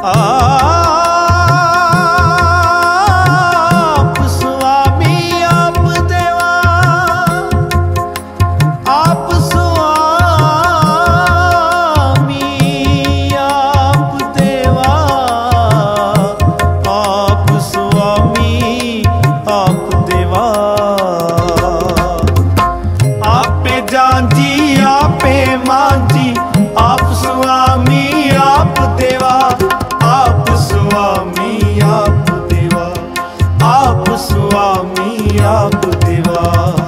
आप स्वामी आप देवा, आप स्वामी आप देवा, आप स्वामी आप देवा। आपे जांजी आपे मांझी, आप स्वामी आप देवा, आप स्वामी आप देवा, आप स्वामी आप देवा।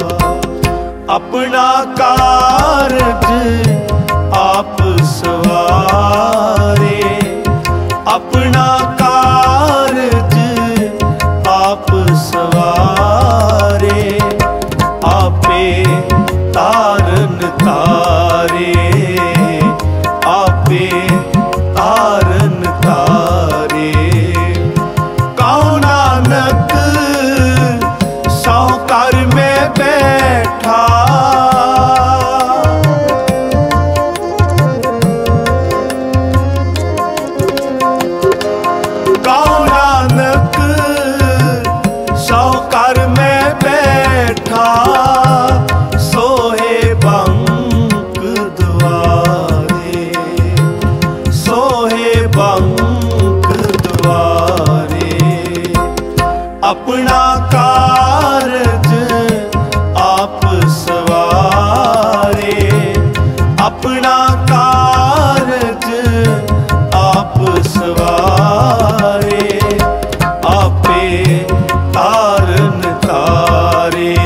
अपना कारज आप सवारे, अपना कारज आप सवारे। आपे तारन तारे, आपे तारन तारे। कौन नानक सौ कर में बैठा, कौन नानक सौ कर में बैठा। सोहे बंक द्वारे, सोहे बंक द्वारे। अपना कारज आप सवारे, अपना कारज आप सवारे। आपे तारन तारे,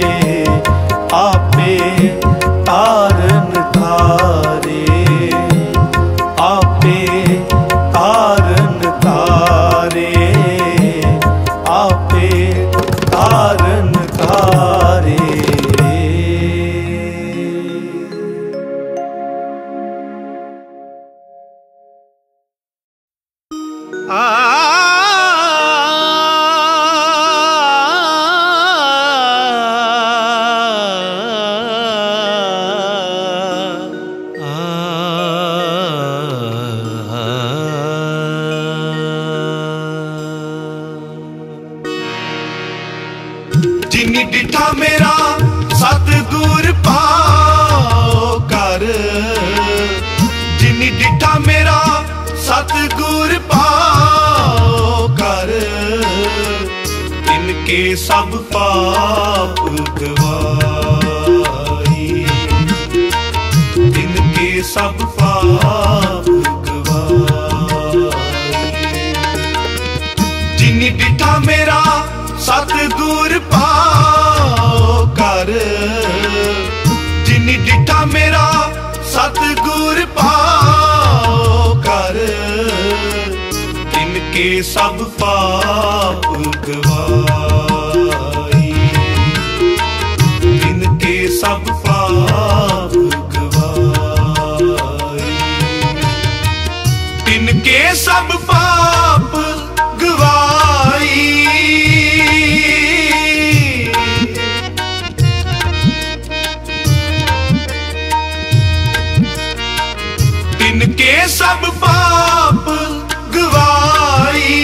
आपे तारन तारे, आपे तारन तारे, आपे तारन तारे। जिनी डिठा मेरा सतगुर पाओ कर, जिनी डिठा मेरा सतगुर पाओ कर। इनके सब पाप गवाई, इनके सब पाप गवाई। जिनी डिठा मेरा सतगुर पाओ कर, जिनी डिठा मेरा सतगुर पाओ कर। इनके सब पाप गवाई, इनके सब पाप गवाई, इनके सब पाप गवाई। इनके सब पाप गवाई।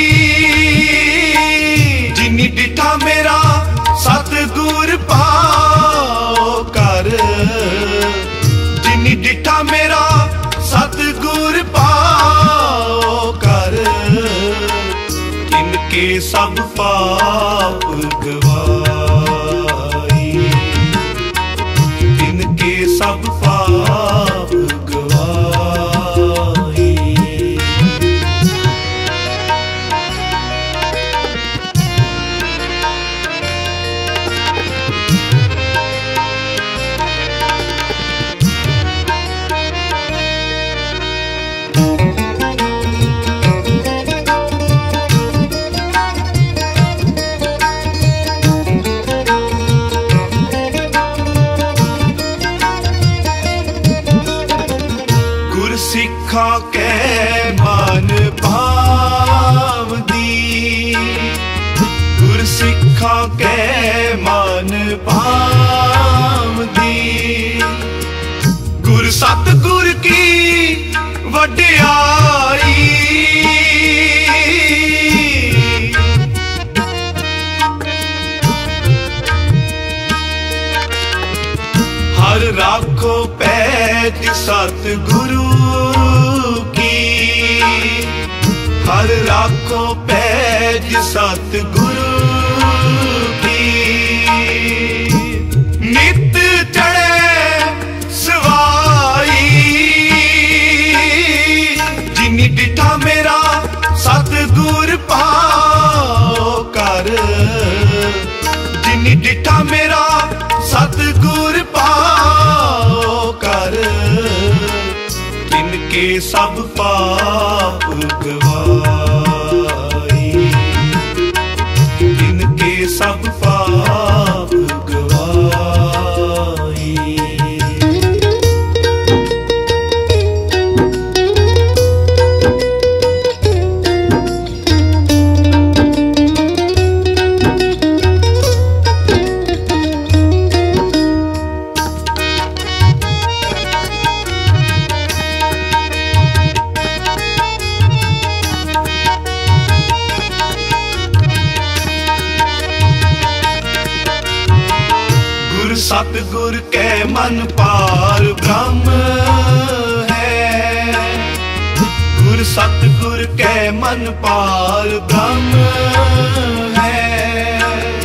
जिनी डिठा मेरा सतगुर पाओ कर, जिनी डिठा मेरा सतगुर पाओ कर। इनके सब पाप गवाई, इनके सब पाप गवाई। सिखा के मन भावदी, गुर सिखा के मन भावदी। गुर सतगुर की वड्याई, सतगुरु की, हर राखो पैज सतगुरु की। नित चढ़े सवाई, जिनी डिठा मेरा सतगुर पाओ कर, जिनी डिठा मेरा सतगुर पाओ कर। तिनके सब पाप गवाई, तिनके सब पाप गवाई। सतगुर के मन पार ब्रह्म है, गुर सतगुर के मन पार ब्रह्म है।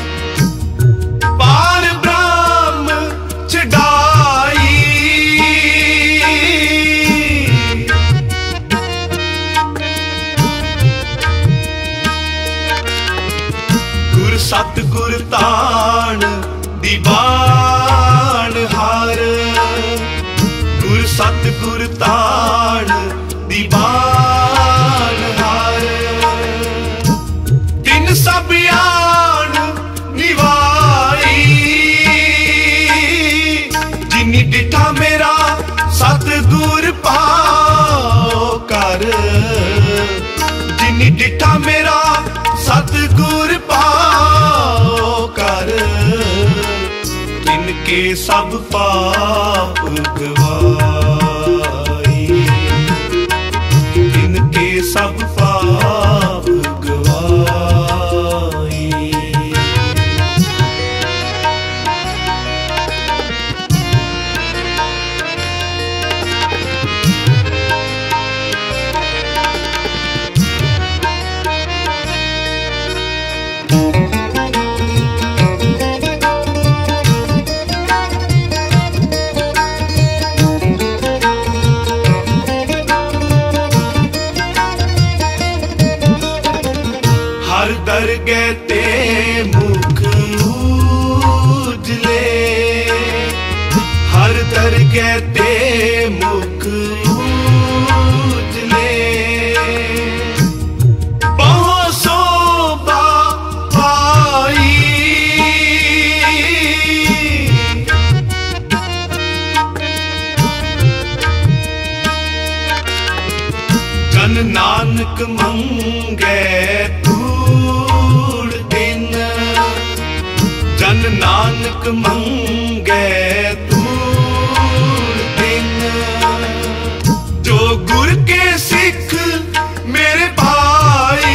पार ब्रह्म चढ़ाई, गुर सतगुर ताण दीवान हार, गुर सतगुर ताण दीवान हार। तिन सब आन निवाई, जिनी डिठा मेरा सतगुर पाओ कर, जिनी डिठा मेरा सतगुर पाओ कर। तिनके सब पाप गवाई, तिनके सब पाप गवाई। हर दरगह ते मुख उजले, हर दरगह ते मुख उजले। बहुत शोभा पाई, जन नानक मंगे जन नानक मंगे तूड़ दिन। जो गुर के सिख मेरे भाई,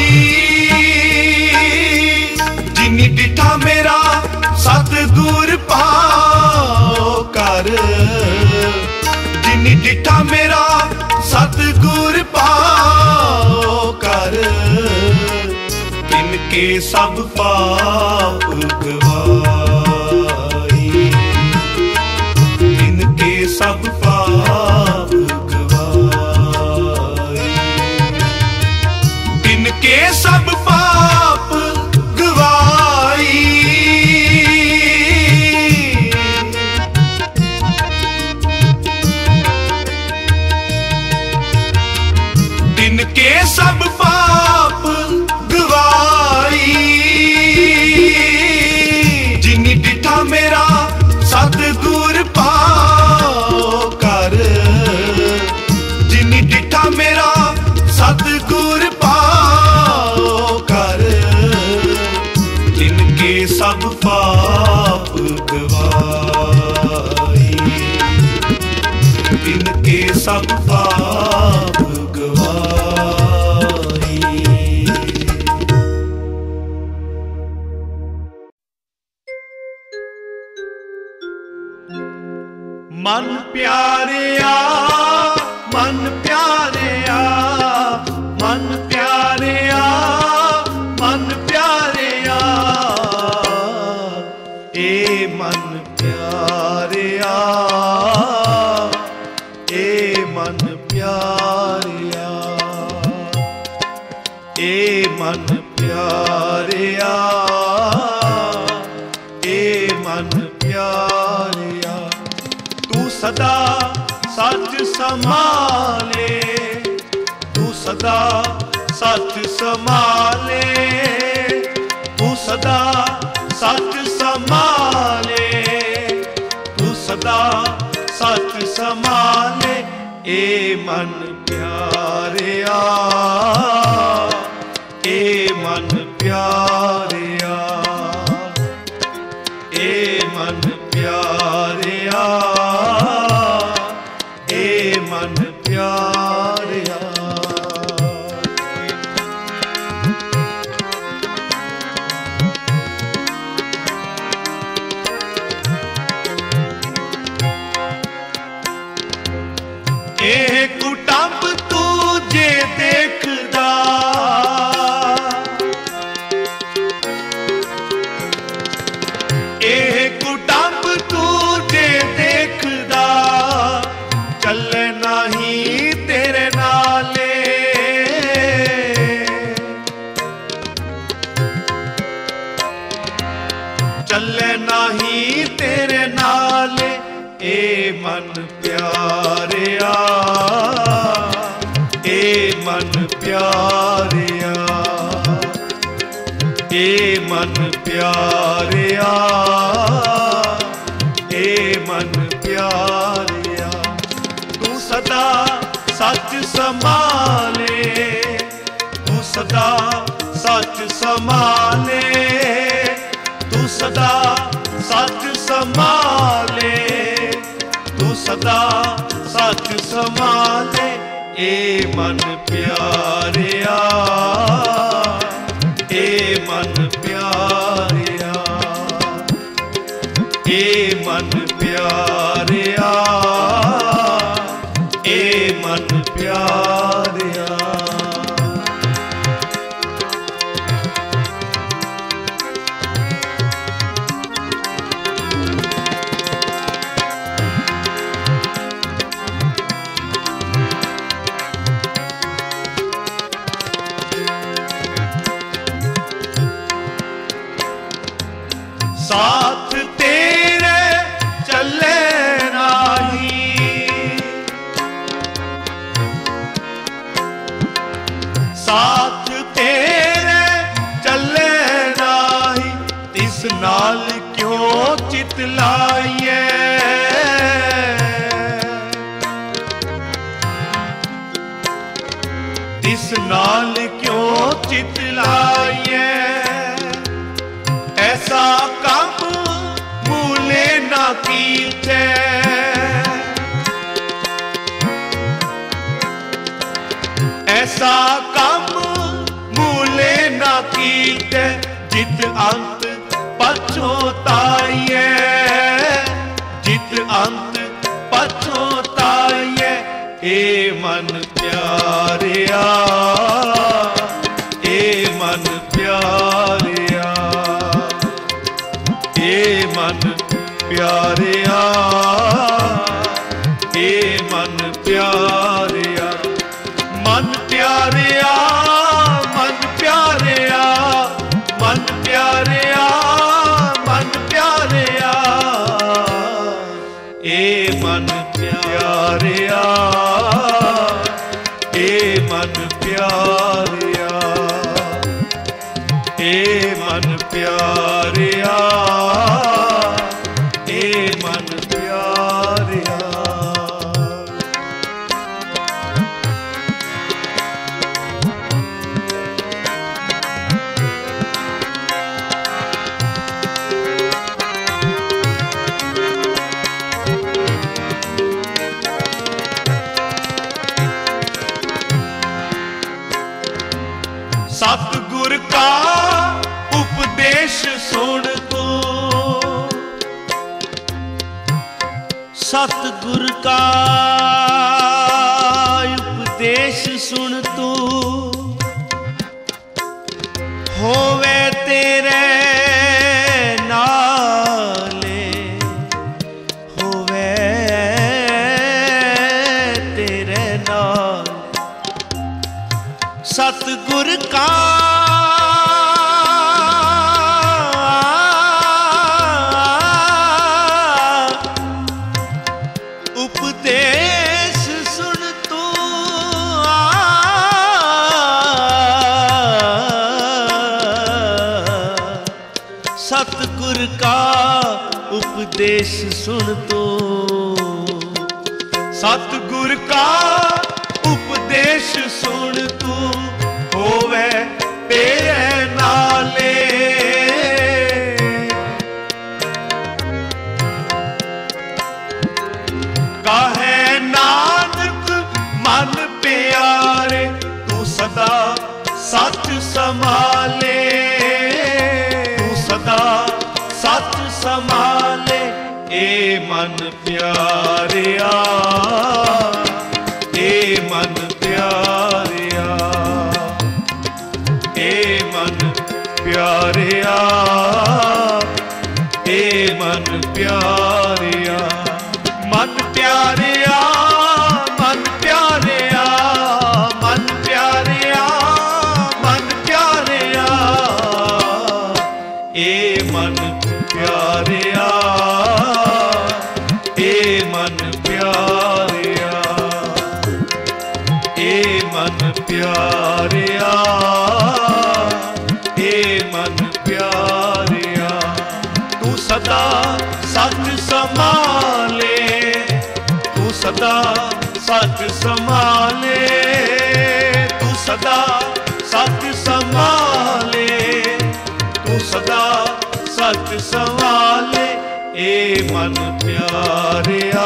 जिनी डिठा मेरा सतगुर पाओ कर, जिनी डिठा मेरा सतगुर पाओ कर। तिनके सब पाप गवाई, तिनके सब पाप गवाई, तिनके सब पाप गवाई। तिनके सब पाप गवाई, जिनी डिठा मेरा सतगुर पाओ कर, जिनी डिठा मेरा सतगुर पाओ कर। तिनके सब पाप गवाई, तिनके सब पाप गवाई। मन प्यारे आ ए मन प्यारिया, ए मन प्यारिया। तू सदा सच संभाले, तू सदा सच संभाले, तू सदा सच संभाले, तू सदा सच संभाले। ए मन प्यारिया, ए मन प्यारिया, ए मन प्यारिया, ए मन प्यारिया। ए कुटंब तू जे देखदा, ए कुटंब तू जे देखदा, चले नहीं तेरे नाले, चले नहीं तेरे नाले। ए मन प्यारिया, ए मन प्यारिया, ए मन प्यारिया, ए मन प्यारिया। तू सदा सच संभाले, तू सदा सच संभाले, तू सदा सच संभाले, तू सदा सच संभाले। ए मन प्यारिया, ए मन प्यारिया, ए मन प्यारिया, ए मन प्यारिया। साथ तेरे चले नाही, साथ तेरे चले नाही, तिस नाल क्यों चितलाइए, तिस नाल क्यों चितलाइए। ऐसा काम मूले ना कीते, ऐसा काम मूले ना कीते, जित अंत पछोताइए, जित अंत पछोताइए। ए मन प्यारिया, ए मन प्यारिया, ए मन प्यारिया, ए मन प्यारिया। मन प्यारिया, मन प्यारिया, मन प्यारिया, मन प्यारिया। ए मन प्यारिया, ए मन प्यारिया, ए मन प्यारिया, ए मन प्यारिया। सतगुर का उपदेश सुन तू, सतगुर का उपदेश सुन तू, होवे तेरे नाले, होवे तेरे नाल। सतगुर का उपदेश सुन तू सतगुर का उपदेश सुन तो सतगुर का उपदेश सुन तू होवे तेरे नाले काहे नानक मन प्यारे तू सदा सच संभाले तू सदा सच संभाले ए मन प्यारिया ए मन प्यारिया ए मन प्यारिया ए मन प्यारिया मन प्यारिया मन प्यारिया मन प्यारिया मन प्यारिया ए मन प्यारिया ए मन प्यारिया ए मन प्यारिया ए मन प्यारिया तू सदा सच संभाले तू सदा सच संभाले तू सदा सच संभाले तू सदा सच संभाले ए मन प्यारिया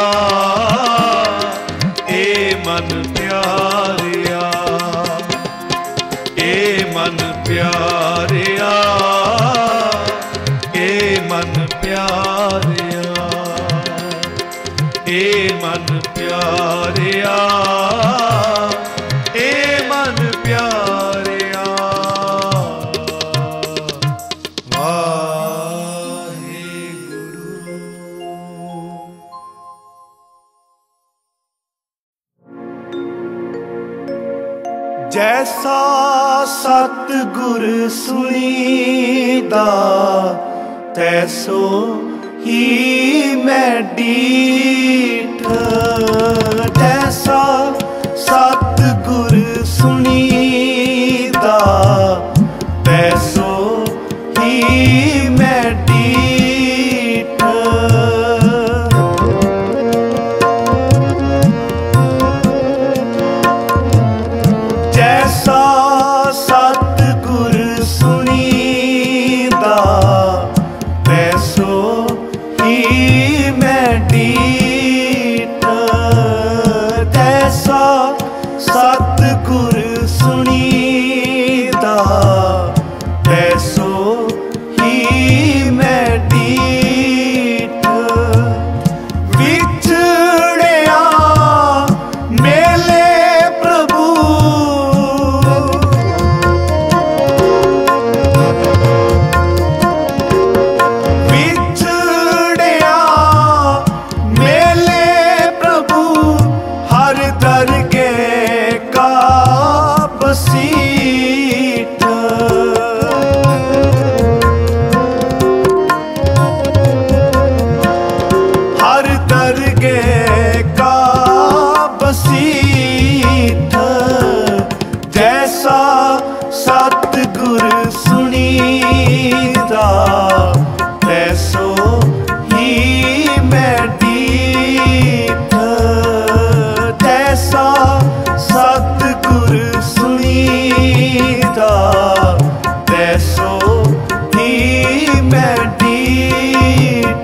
ए मन प्यारिया ए मन प्यारिया ए मन प्यारिया ए मन प्यारिया ए मन प्यारिया जैसा सतगुर सुनीदा तैसो ही मैं डीठ जैसा सतगुर सुनीदा तैसो ही मैं डीठ जैसा सतगुर सुनीदा तैसो ही मैं डीठ जैसा सतगुर सुनीदा तैसो ही मैं डीठ विछड़िया मेले प्रभु विछड़िया मेले प्रभु हर दरगे का बसीठ हर दरगे का बसीठ जैसा सतगुर सुनीदा तैसो ही मैं डीठ जैसा सतगुर सुनीदा तैसो ही मैं डीठ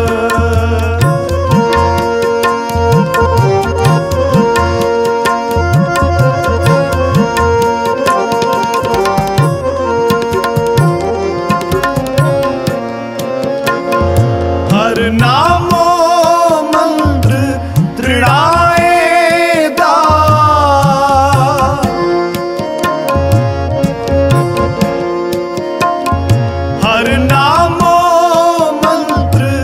हर नामो मंत्र दृढ़ाएदा हर नामो मंत्र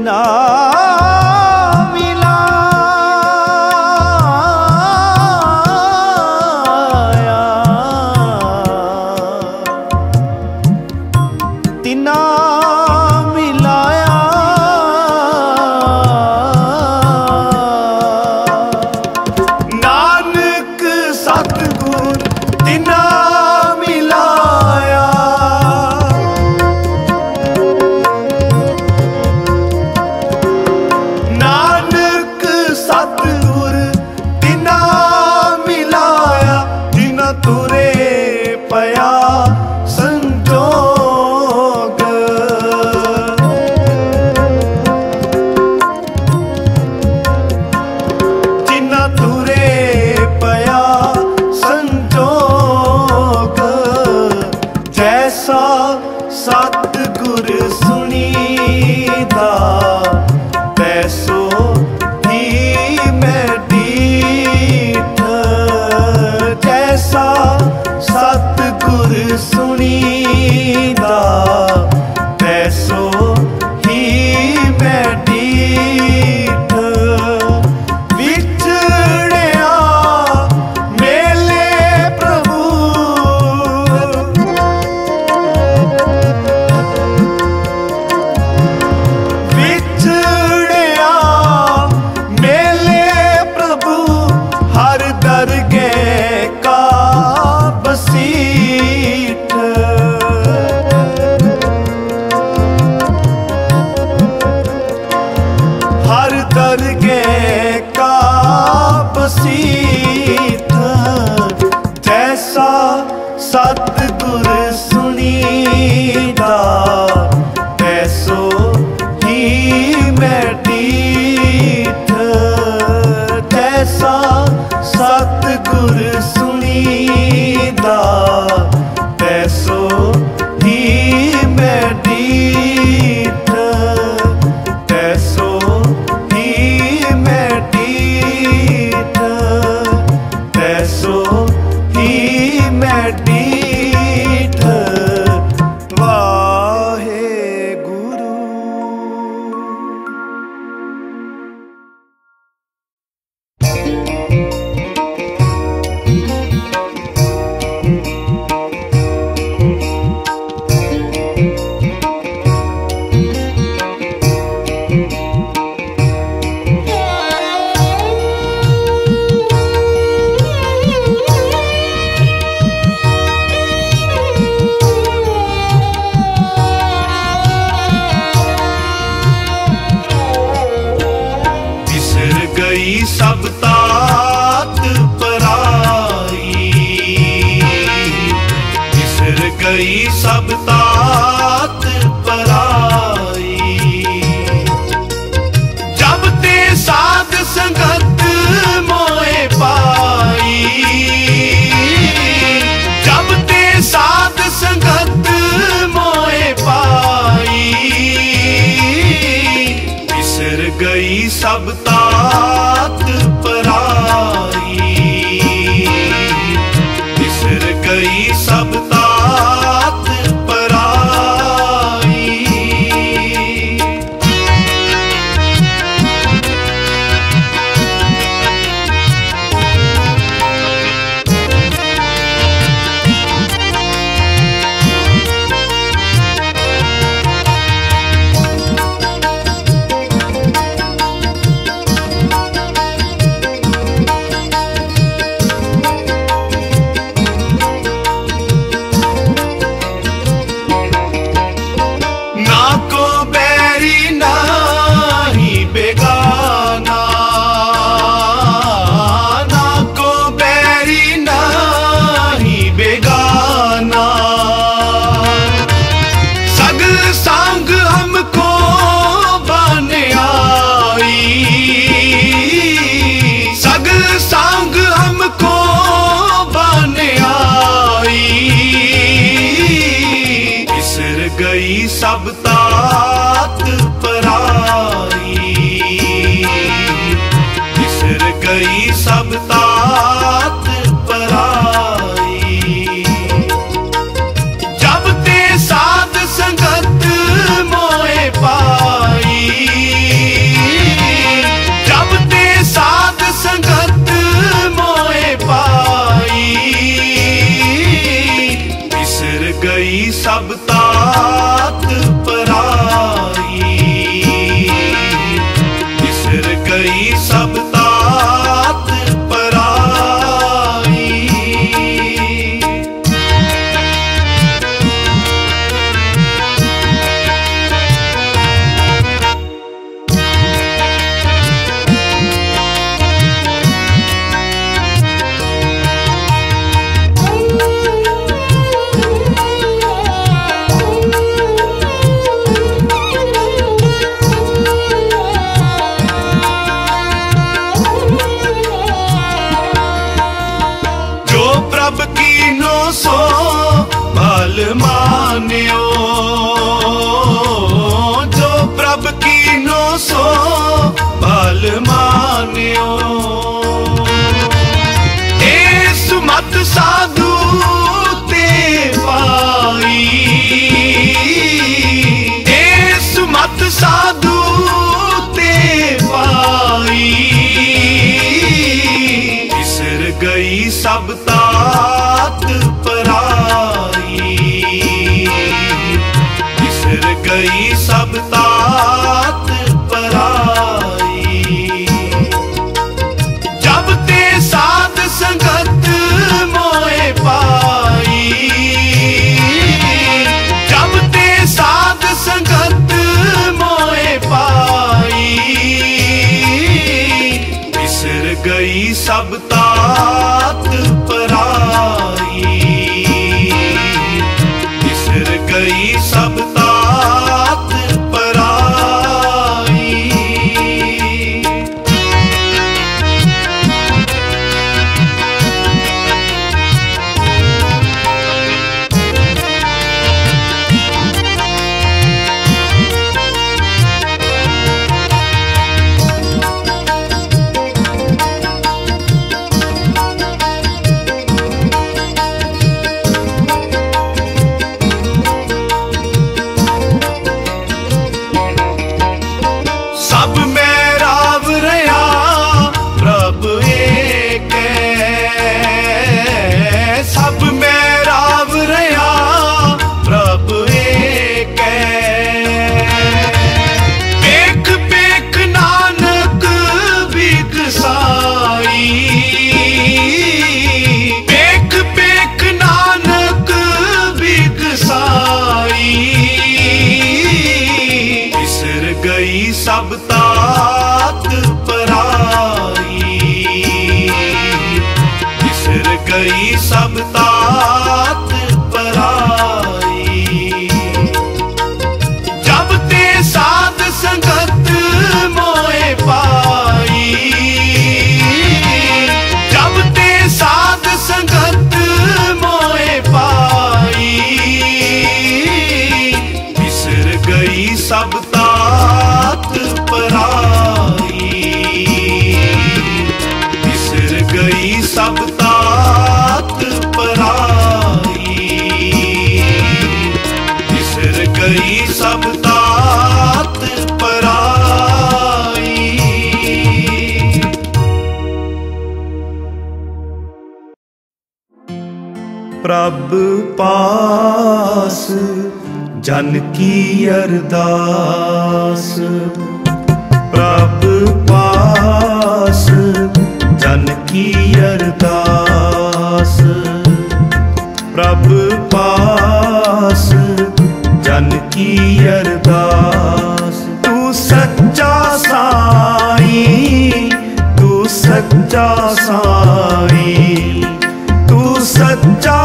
तिना सब तात पराई, बिसर गई सब तात पराई। जब ते साध संगत मोए पाई, जब ते साध संगत मोए पाई, बिसर गई सब तात पराई, बिसर गई सब तात पराई। गई सब तात पराई, बिसर गई सब तात पराई। जब ते साध संगत मोए पाई, सो भल मान्यो। ए सुमत साधु ते पाई, ए सुमत साधु ते पाई। बिसर गई सब तात पराई, बिसर गई सब तात पराई। जब ते साध संगत मोए पाई, जब ते साध संगत मोए पाई। बिसर गई सब तात पराई, बिसर गई सब तात पराई। सब में राव रहा प्रभ एक है, सब में राव रहा प्रभ एक है। पेख पेख नानक बिगसाई, पेख पेख नानक बिगसाई। बिसर गई सब तात पराई, बिसर गई सब तात पराई। जब ते साध संगत मोए पाई, जब ते साध संगत मोए पाई। बिसर गई सब तात पराई, बिसर गई सब तात पराई, बिसर गई सब तात पराई। प्रभ पास जन की अरदास, प्रभ पास जन की अरदास। प्रभ पास जन की अरदास। तू सच्चा साई, तू सच्चा साई, तू सच्चा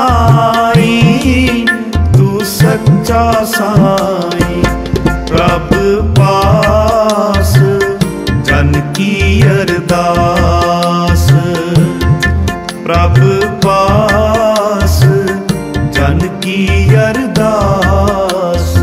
साई, तू सच्चा साई। प्रभ पास जन की अरदास, प्रभ पास जन की अरदास।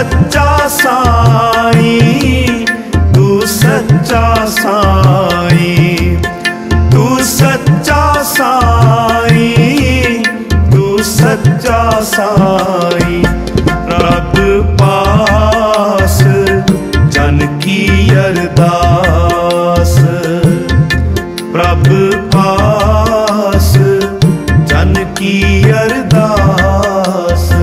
सच्चा साईं, तू सच्चा साईं, तू सच्चा साईं, तू सच्चा साईं। रब पास जन की अरदास, प्रभ पास जन की अरदास।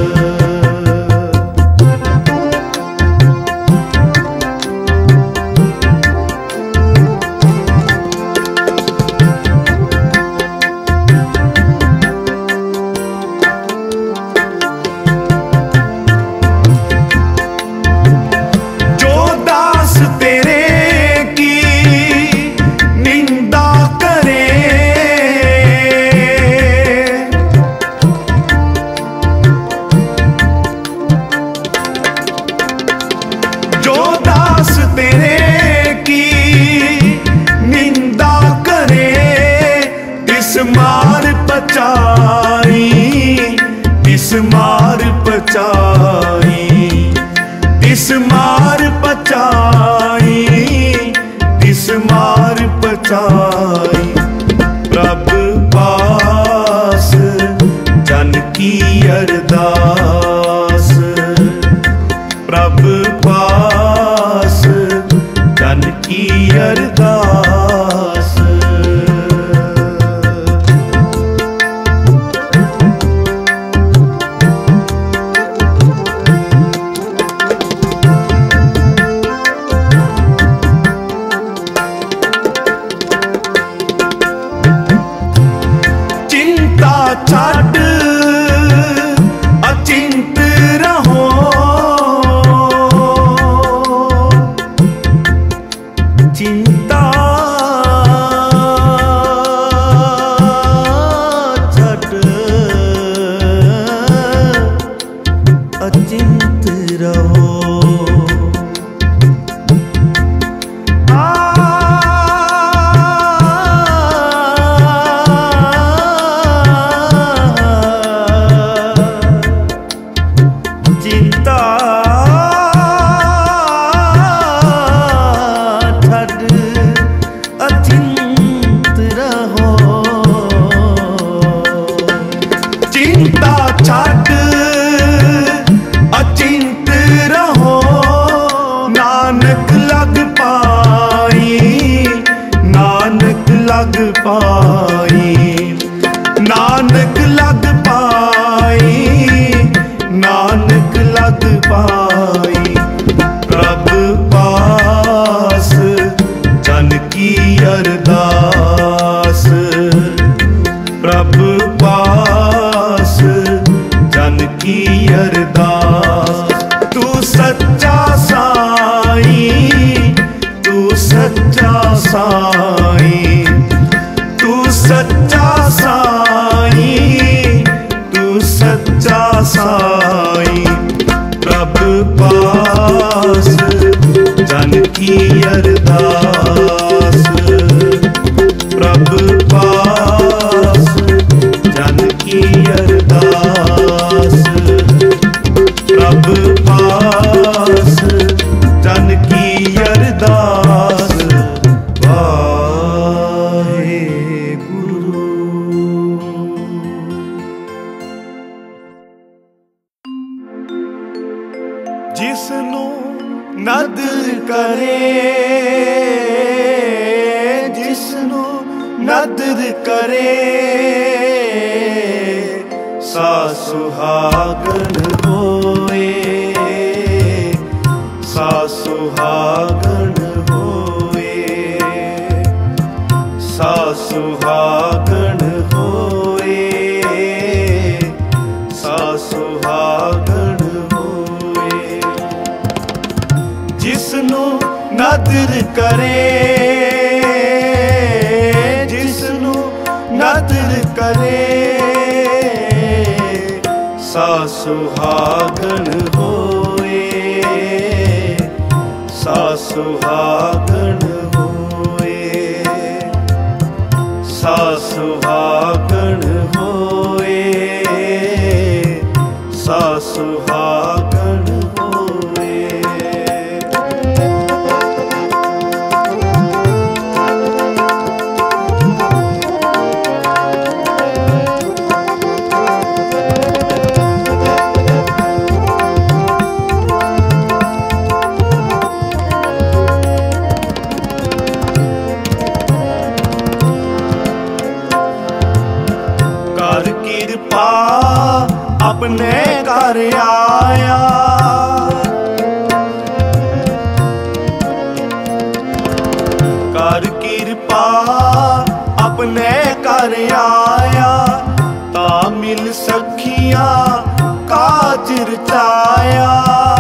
इस मार पचाई, इस मार पचाई, इस मार पचाई। प्रभ पास जन की अरदास, प्रभ पास जन की अरदास। छड़ अचिंत रहो, चिंता छड़ अचिंत रहो। छड़ अचिंत रहो, नानक लग पाई, नानक लग पाई, नानक लग पाई, नानक लग पाई। प्रभ पास जन की अरदास, प्रभ पास जन की अरदास। तू सच्चा साईं, तू सच्चा साईं, तू सच्चा साईं, तू सच्चा साईं। प्रभ पास जन की अरदास, प्रभ पास जन की अरदास, प्रभ पास जन की अरदास। वाहेगुरु। जिसनू नदर करे, जिसनू नदर करे, सा सुहागन होए, सा सुहागन होए, सा सुहागन होए, सा सुहागन होए। जिसनू नदर करे, जिसनू नदर करे, सा सुहागन होए, सा सुहागन होए, सा सुहागन होए, सा सुहागन होए। आया। कर कृपा अपने कर आया, ता मिल सखियां काज रचाया।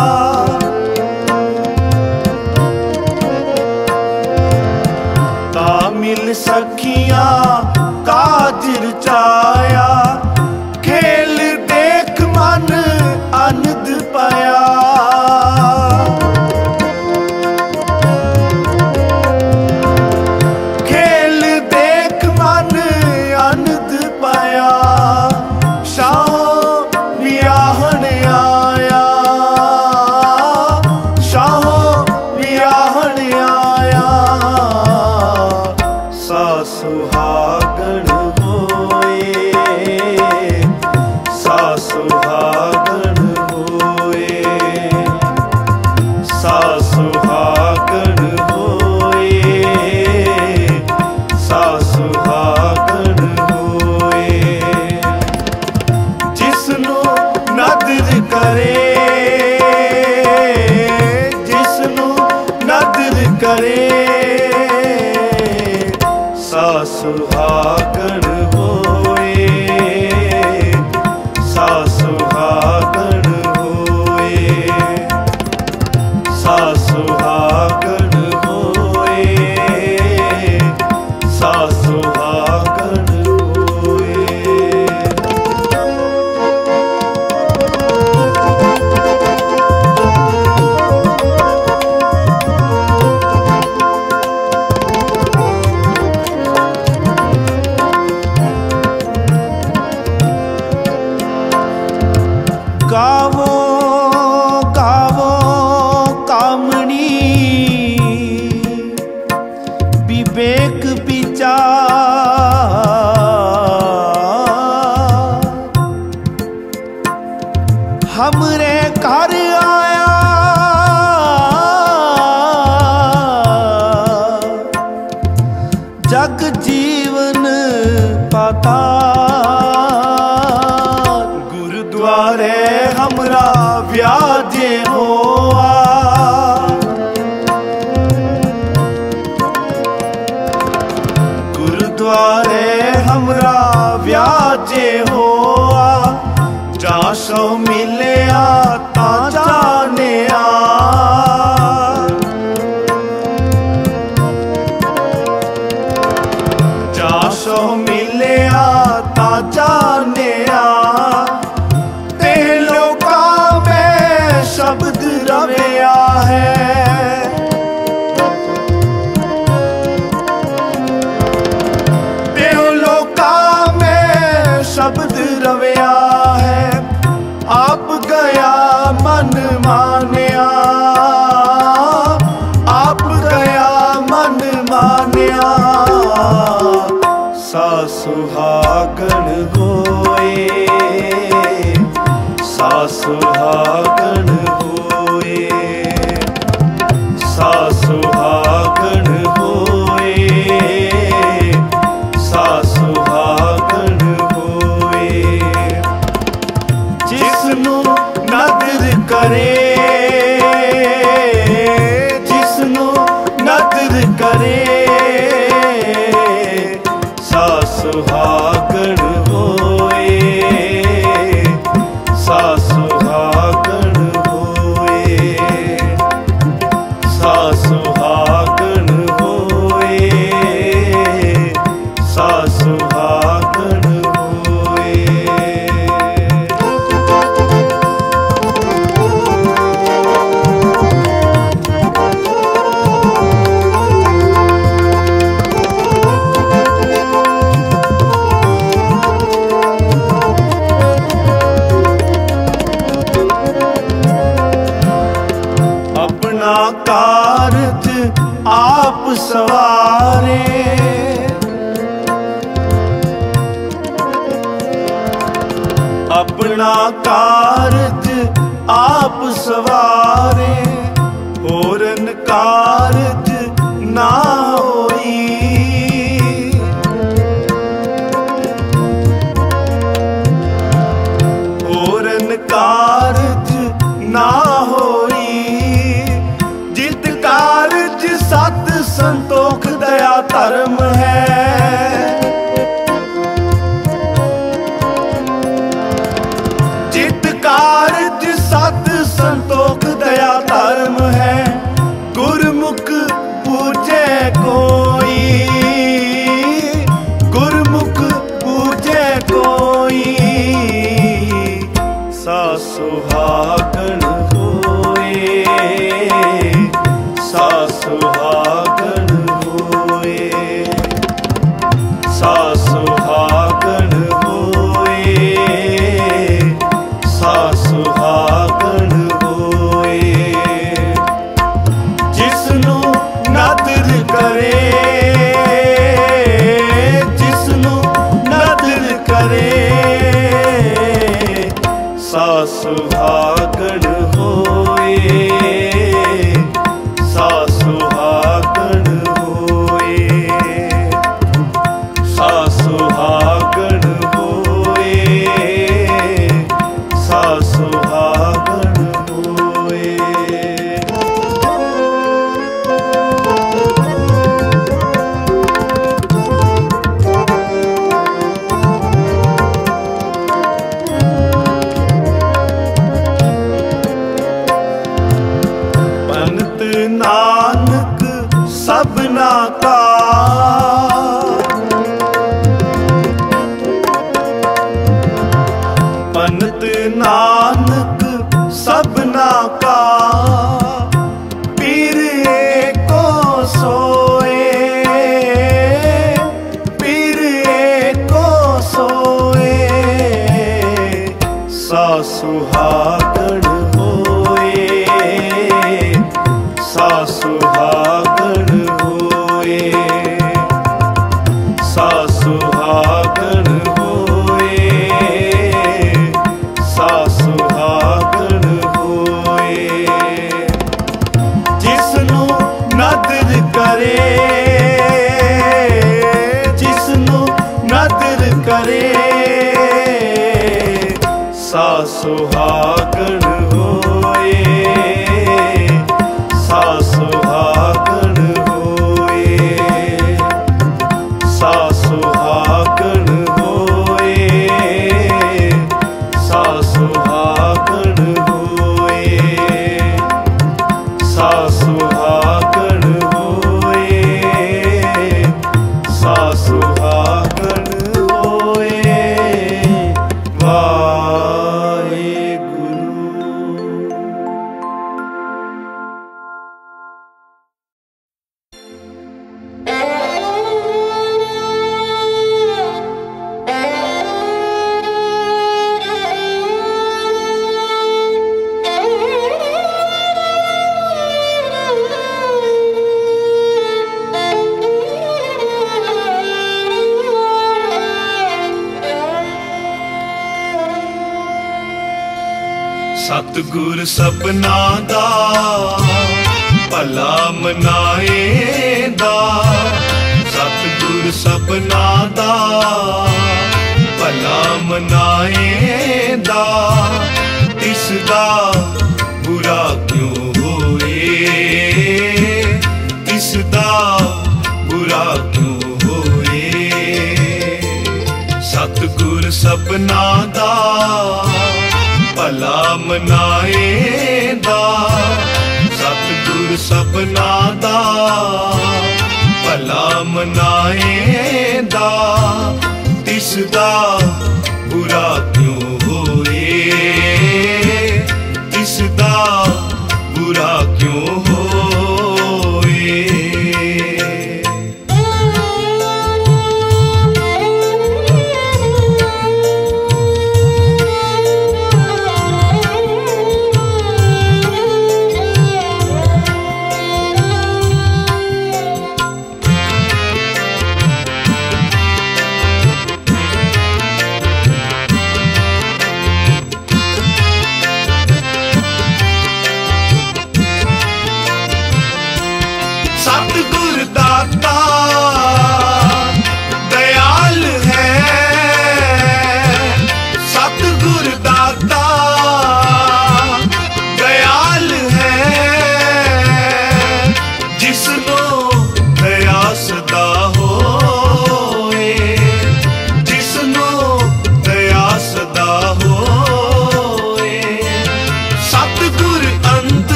ता मिल सखियां काज रचाया, खेल देख मन आनंद पाया। खेल देख मन आनंद पाया, शाहों वियाहन आया। शाहों वियाहन आया, सा सुहागन होए, सा सुहागन होए, सा सुहागन होए, सा सुहागन होए। जिसनू नदर करे, जिसनू नदर करे, सा सुहागन होए, सा सुहागन होए, सा सुहागन होए, सा सुहागन होए। गावो गावो कामणी, विवेक विचार। हमरे घर आया, जग जीवन पाता। गुरुद्वारे हमरा व्याजे होआ, गुरुद्वारे हमरा व्याजे होआ। जा सो मिलिया ता जाने आ, जा सो मिलिया ता जाने आ। ते लोकां में शब्द रविया है, ते लोकां में शब्द रविया है। आप गया मन मानिया, आप गया मन मानिया, सा सुहागन होए, सा सुहागन होए, सा सुहागन होए, सा सुहागन होए। जिसनू नदर करे, जिसनू नदर करे, सा सुहागन होए, सा सुहागन होए, सा सुहागन होए, सा सुहागन होए। अपना कारज आप सवारे, अपना कारज आप सवारे। होरन कारज ना होई, होरन कारज संतोख दया धर्म है, गुरमुख पूजे कोई, गुरमुख पूजे कोई, सा सुहागन होए, सा सुहागन होए, सा सुहागन होए, सा सुहागन होए। जिसनू नदर करे, जिसनू नदर करे, सा सुहागन होए, सा सुहागन होए, सा सुहागन होए, सा सुहागन होए। पंत नानक सबना का, पंत नानक सबना का, पीर एको सोए, पीर एको सोए, सा सुहागन होए, सा सुहागन होए, सा सुहागन होए, सा सुहागन होए। जिसनू नदर करे, जिसनू नदर करे, सा सुहागन होए, सा सुहागन होए, सा सुहागन होए, सा सुहागन होए, सा सुहागन होए, सा सुहागन होए। वाहेगुरु। सतगुर सबना दा भला मनाएंदा, सतगुर सबना दा भला मनाएंदा, तिसदा बुरा क्यों होए, तिसदा बुरा क्यों होए। सतगुर सबना दा भला मनाएंदा, सतगुर सबना दा भला मनाएंदा, तिसदा बुरा क्यों होए, तिसदा बुरा क्यों होए।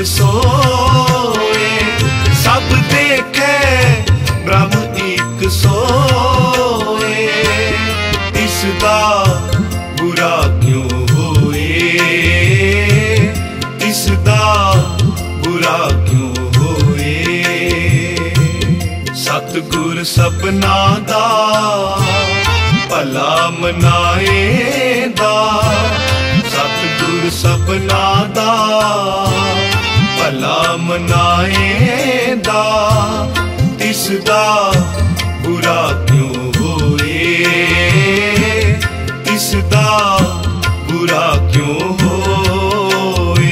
सोए। सब देखे ब्रह्म एक सोए। तिसदा बुरा क्यों होए, तिसदा बुरा क्यों होए। सतगुर सपना दा भला मनाएंदा। सतगुर सपना दा भला मनाएंदा। तिसदा बुरा क्यों होए, तिसदा बुरा क्यों होए।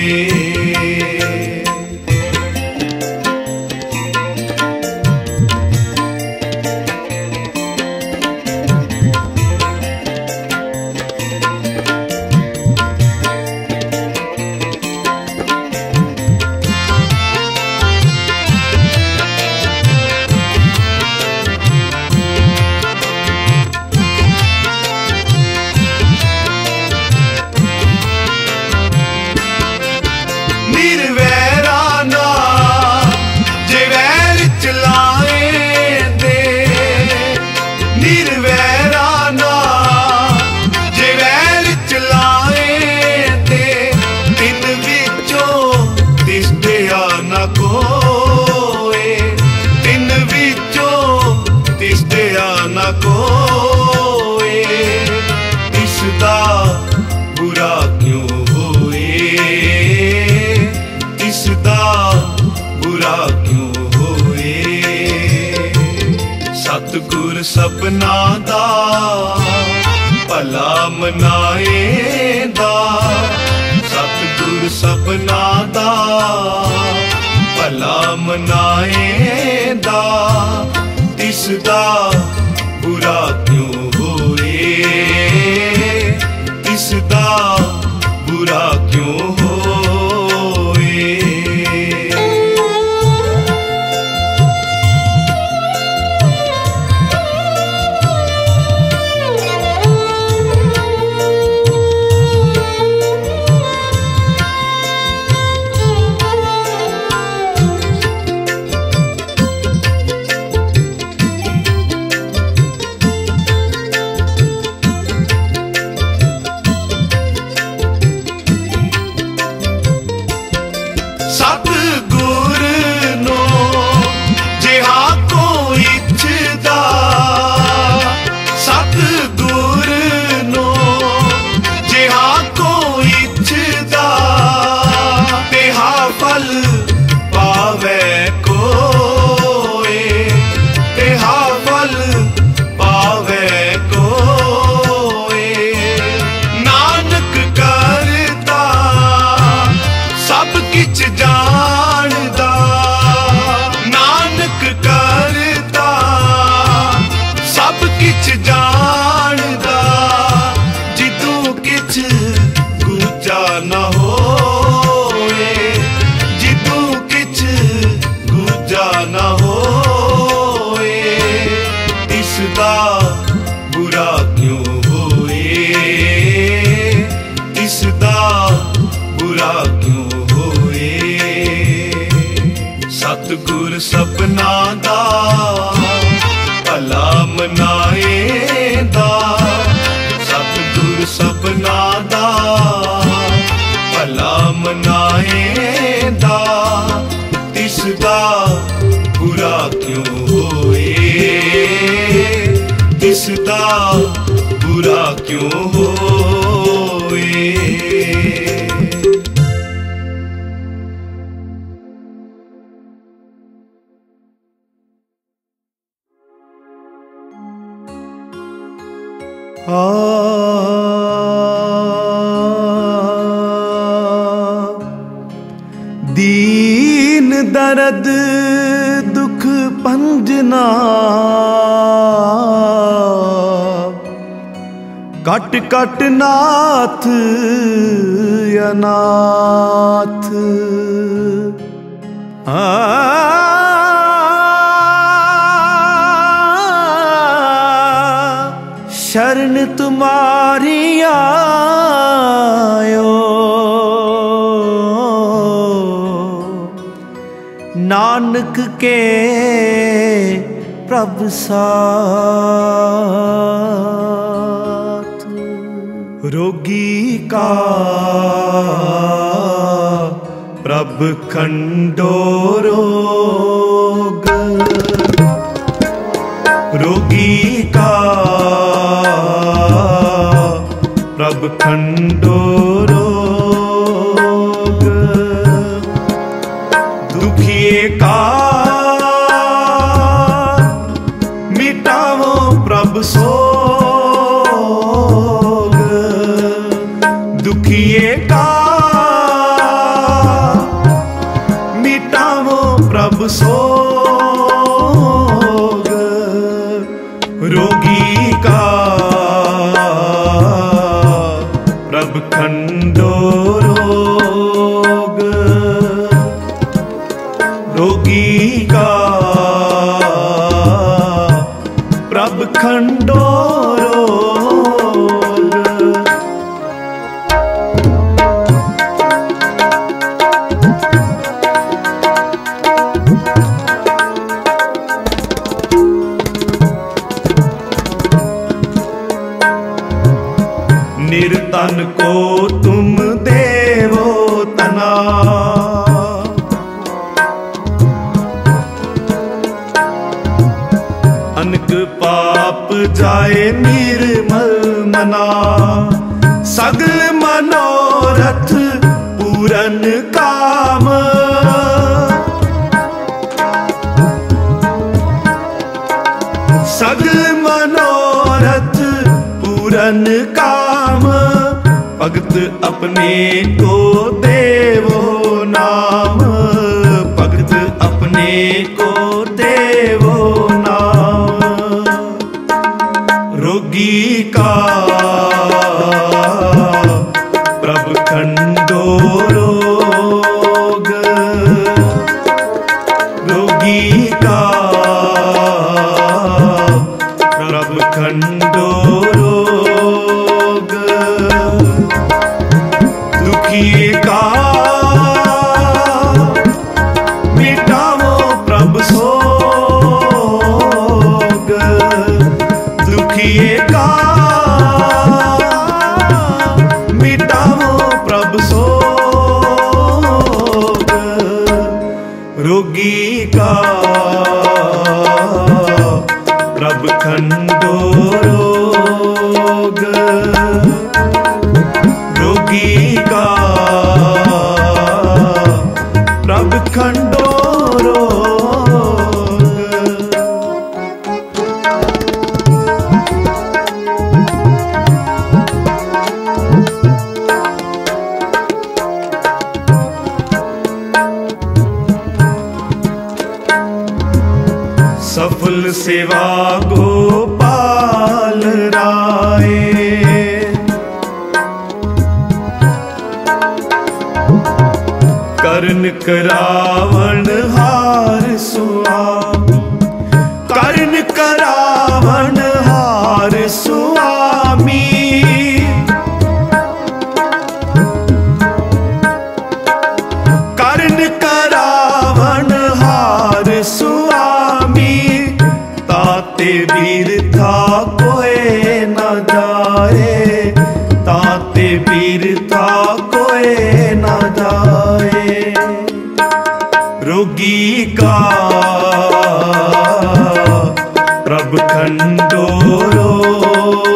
तिसदा बुरा क्यों होए, तिसदा बुरा क्यों होए। सतगुर सपना दा भला मनाएंदा। सतगुर सपना दा भला मनाएंदा। तिसदा बुरा क्यों होए, तिसदा बुरा क्यों होए। सतगुर सपना दा भला मनाएंदा। सतगुर सपना दा भला मनाएंदा। तिसदा बुरा क्यों होए, तिसदा बुरा क्यों होए। दीन दर्द दुख पंजना कट कट नाथ अनाथ शरण तुम्हारी आयो नानक के प्रभ साथ। रोगी का प्रभ खंडो रोग, रोगी का प्रभ खंडो रोग, दुखिए का मिटावो प्रभ सोग, दुखिए का मिटावो प्रभ सोग, रोगी का प्रभ खंडो रोग, रोगी का प्रभ खंडो रोग। निर्तन को तुम देवो तना, अनक पाप जाए निर्मल मना, सगल मनोरथ पूरन काम, सगल मनोरथ पूरन काम, भगत अपने को देवो नाम, भगत अपने को देवो नाम, रोगी का प्रभ खंडो रोग, रोगी का प्रभ खंडो रोग, दुखिए का मिटावो प्रभ सोग, दुखिए का मिटावो प्रभ सोग, रोगी का प्रभ खंडो रोग, रोगी का प्रभ खंडो रोग। सफल सेवा गोपाल राय, कर्ण करावण हार सुआमी, कर्ण करावण हार सुआमी, कर्ण करावण हार सुआमी, ताते वीर था कोई न जाए, ताते वीर था कोई न जाए, रोगी का प्रभ खंडो रोग,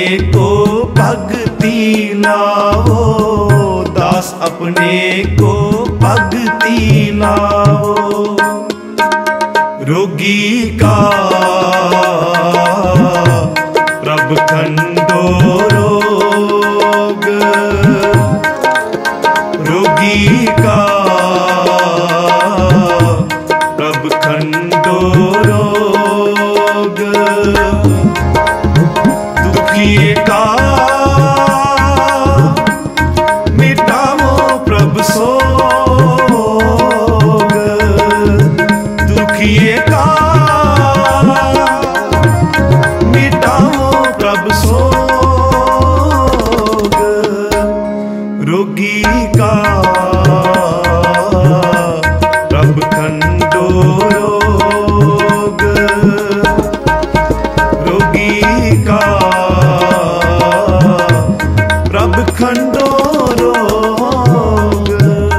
को भक्ति लाओ, दास अपने को भक्ति लाओ। रोगी का प्रभ खंडो रोग, रोगी का प्रभ खंडो रोग। दुखिए का मिटाओ प्रभ सोग, दुखिए का मिटाओ प्रभ सोग। रोगी का प्रभ खंडो रोग, रोगी का प्रभ खंडो रोग।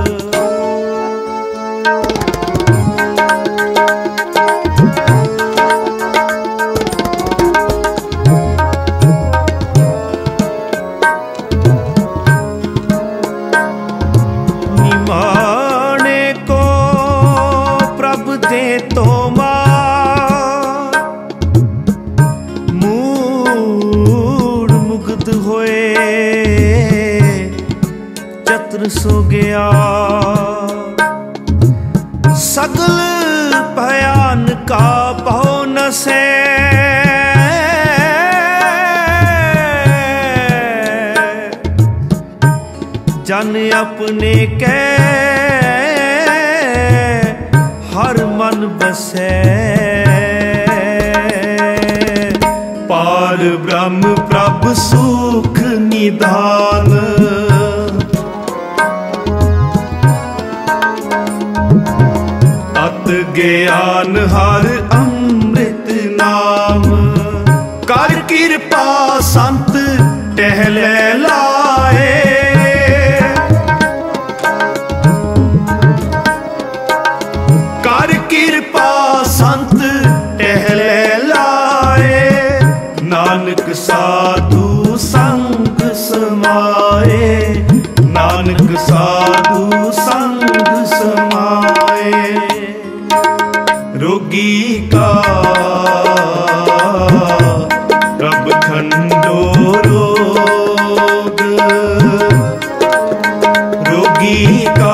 निमाने को प्रभ दे तो मार, मूड मुग्ध होए चत्र सो गया। सगल भयान का बहु न से, जन अपने के हर मन बसे। पार ब्रह्म प्रभ सुख निधान, अत ज्ञान हर अमृत नाम। कर कृपा संत टहले लाए, कर कृपा संत टहले लाए। नानक साधु संग समाए, नानक साधु संग समाए। रोगी का प्रभ खंडो रोग, रोगी का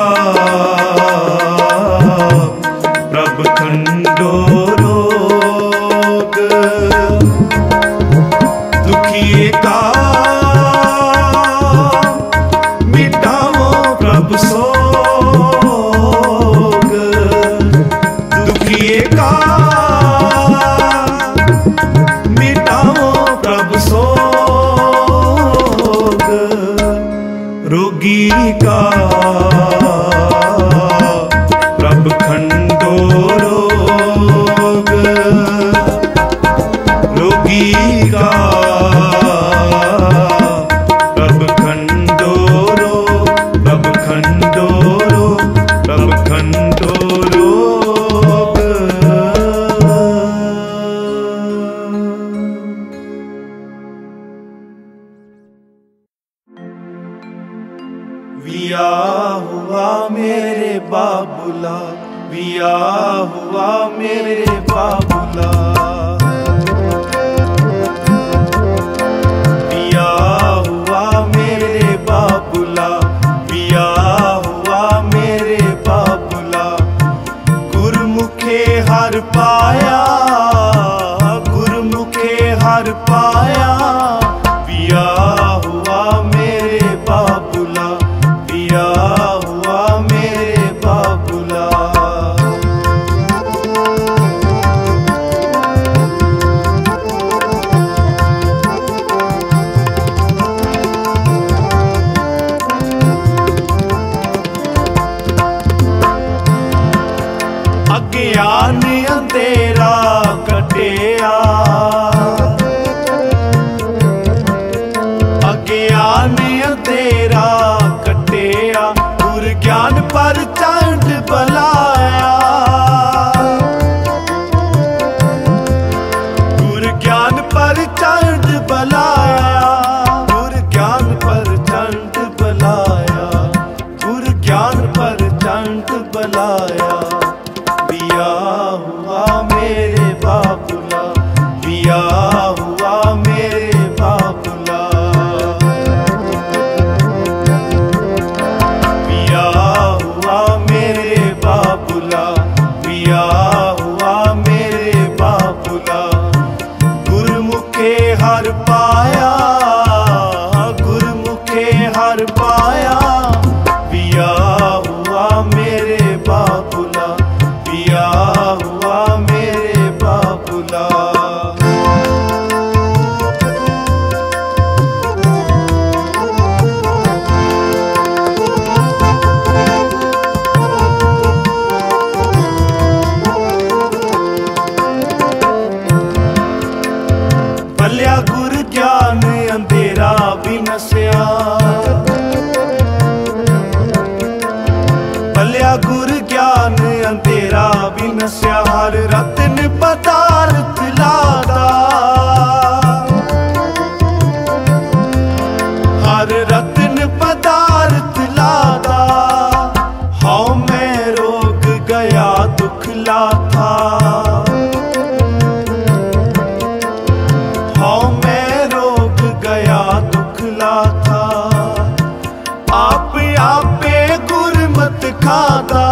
प्रभ खंडो रोग। दुखिए का मिटाओ प्रभ सोग, दुखिए का मिटाओ प्रभ सोग। रोगी का प्रभ खंडो रोग, रोगी का प्रभ खंडो रोग, प्रभ खंडो रोग, प्रभ खंडो रोग। विया हुआ मेरे बाबुला, विया हुआ मेरे बाबुला। विया हुआ मेरे बाबुला, विया हुआ मेरे बाबुला। गुरमुखे हर पाया, गुरमुखे हर पाया। विया हुआ मेरे बाबुला, विया हुआ मेरे बाबुला। गया दुख लाथा। आप आपे गुरमत खादा,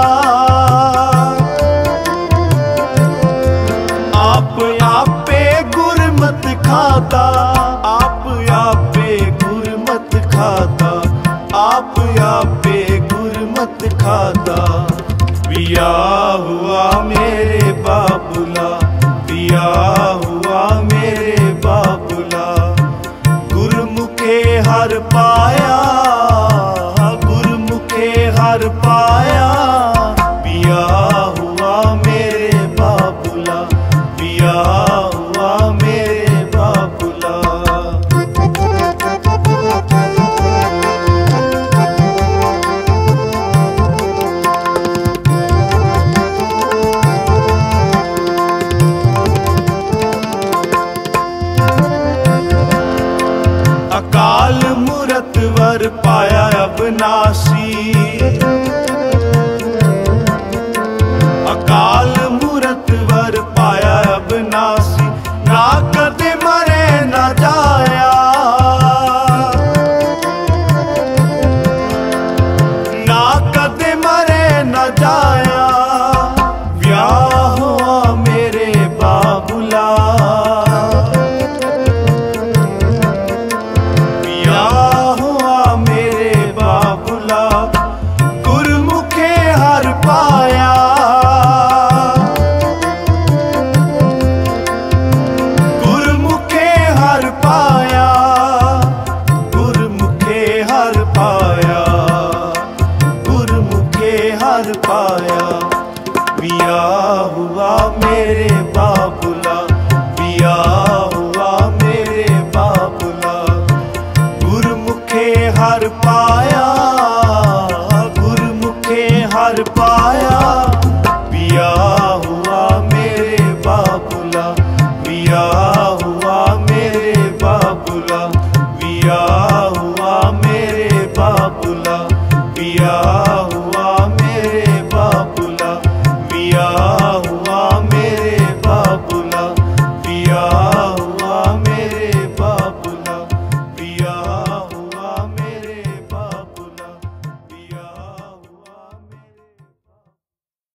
आप आपे गुरमत खाता, आप आपे गुरमत खाता, आप आपे गुरमत खाता। पिया हुआ मेरे बाबुला, पिया हुआ मेरे बाबुला, गुरमुखे हर पाया, गुरमुखे हर पाया। पिया हुआ मेरे बाबुला, पिया हुआ मेरे बाबुला। अकाल मूरत वर पाया अविनाशी,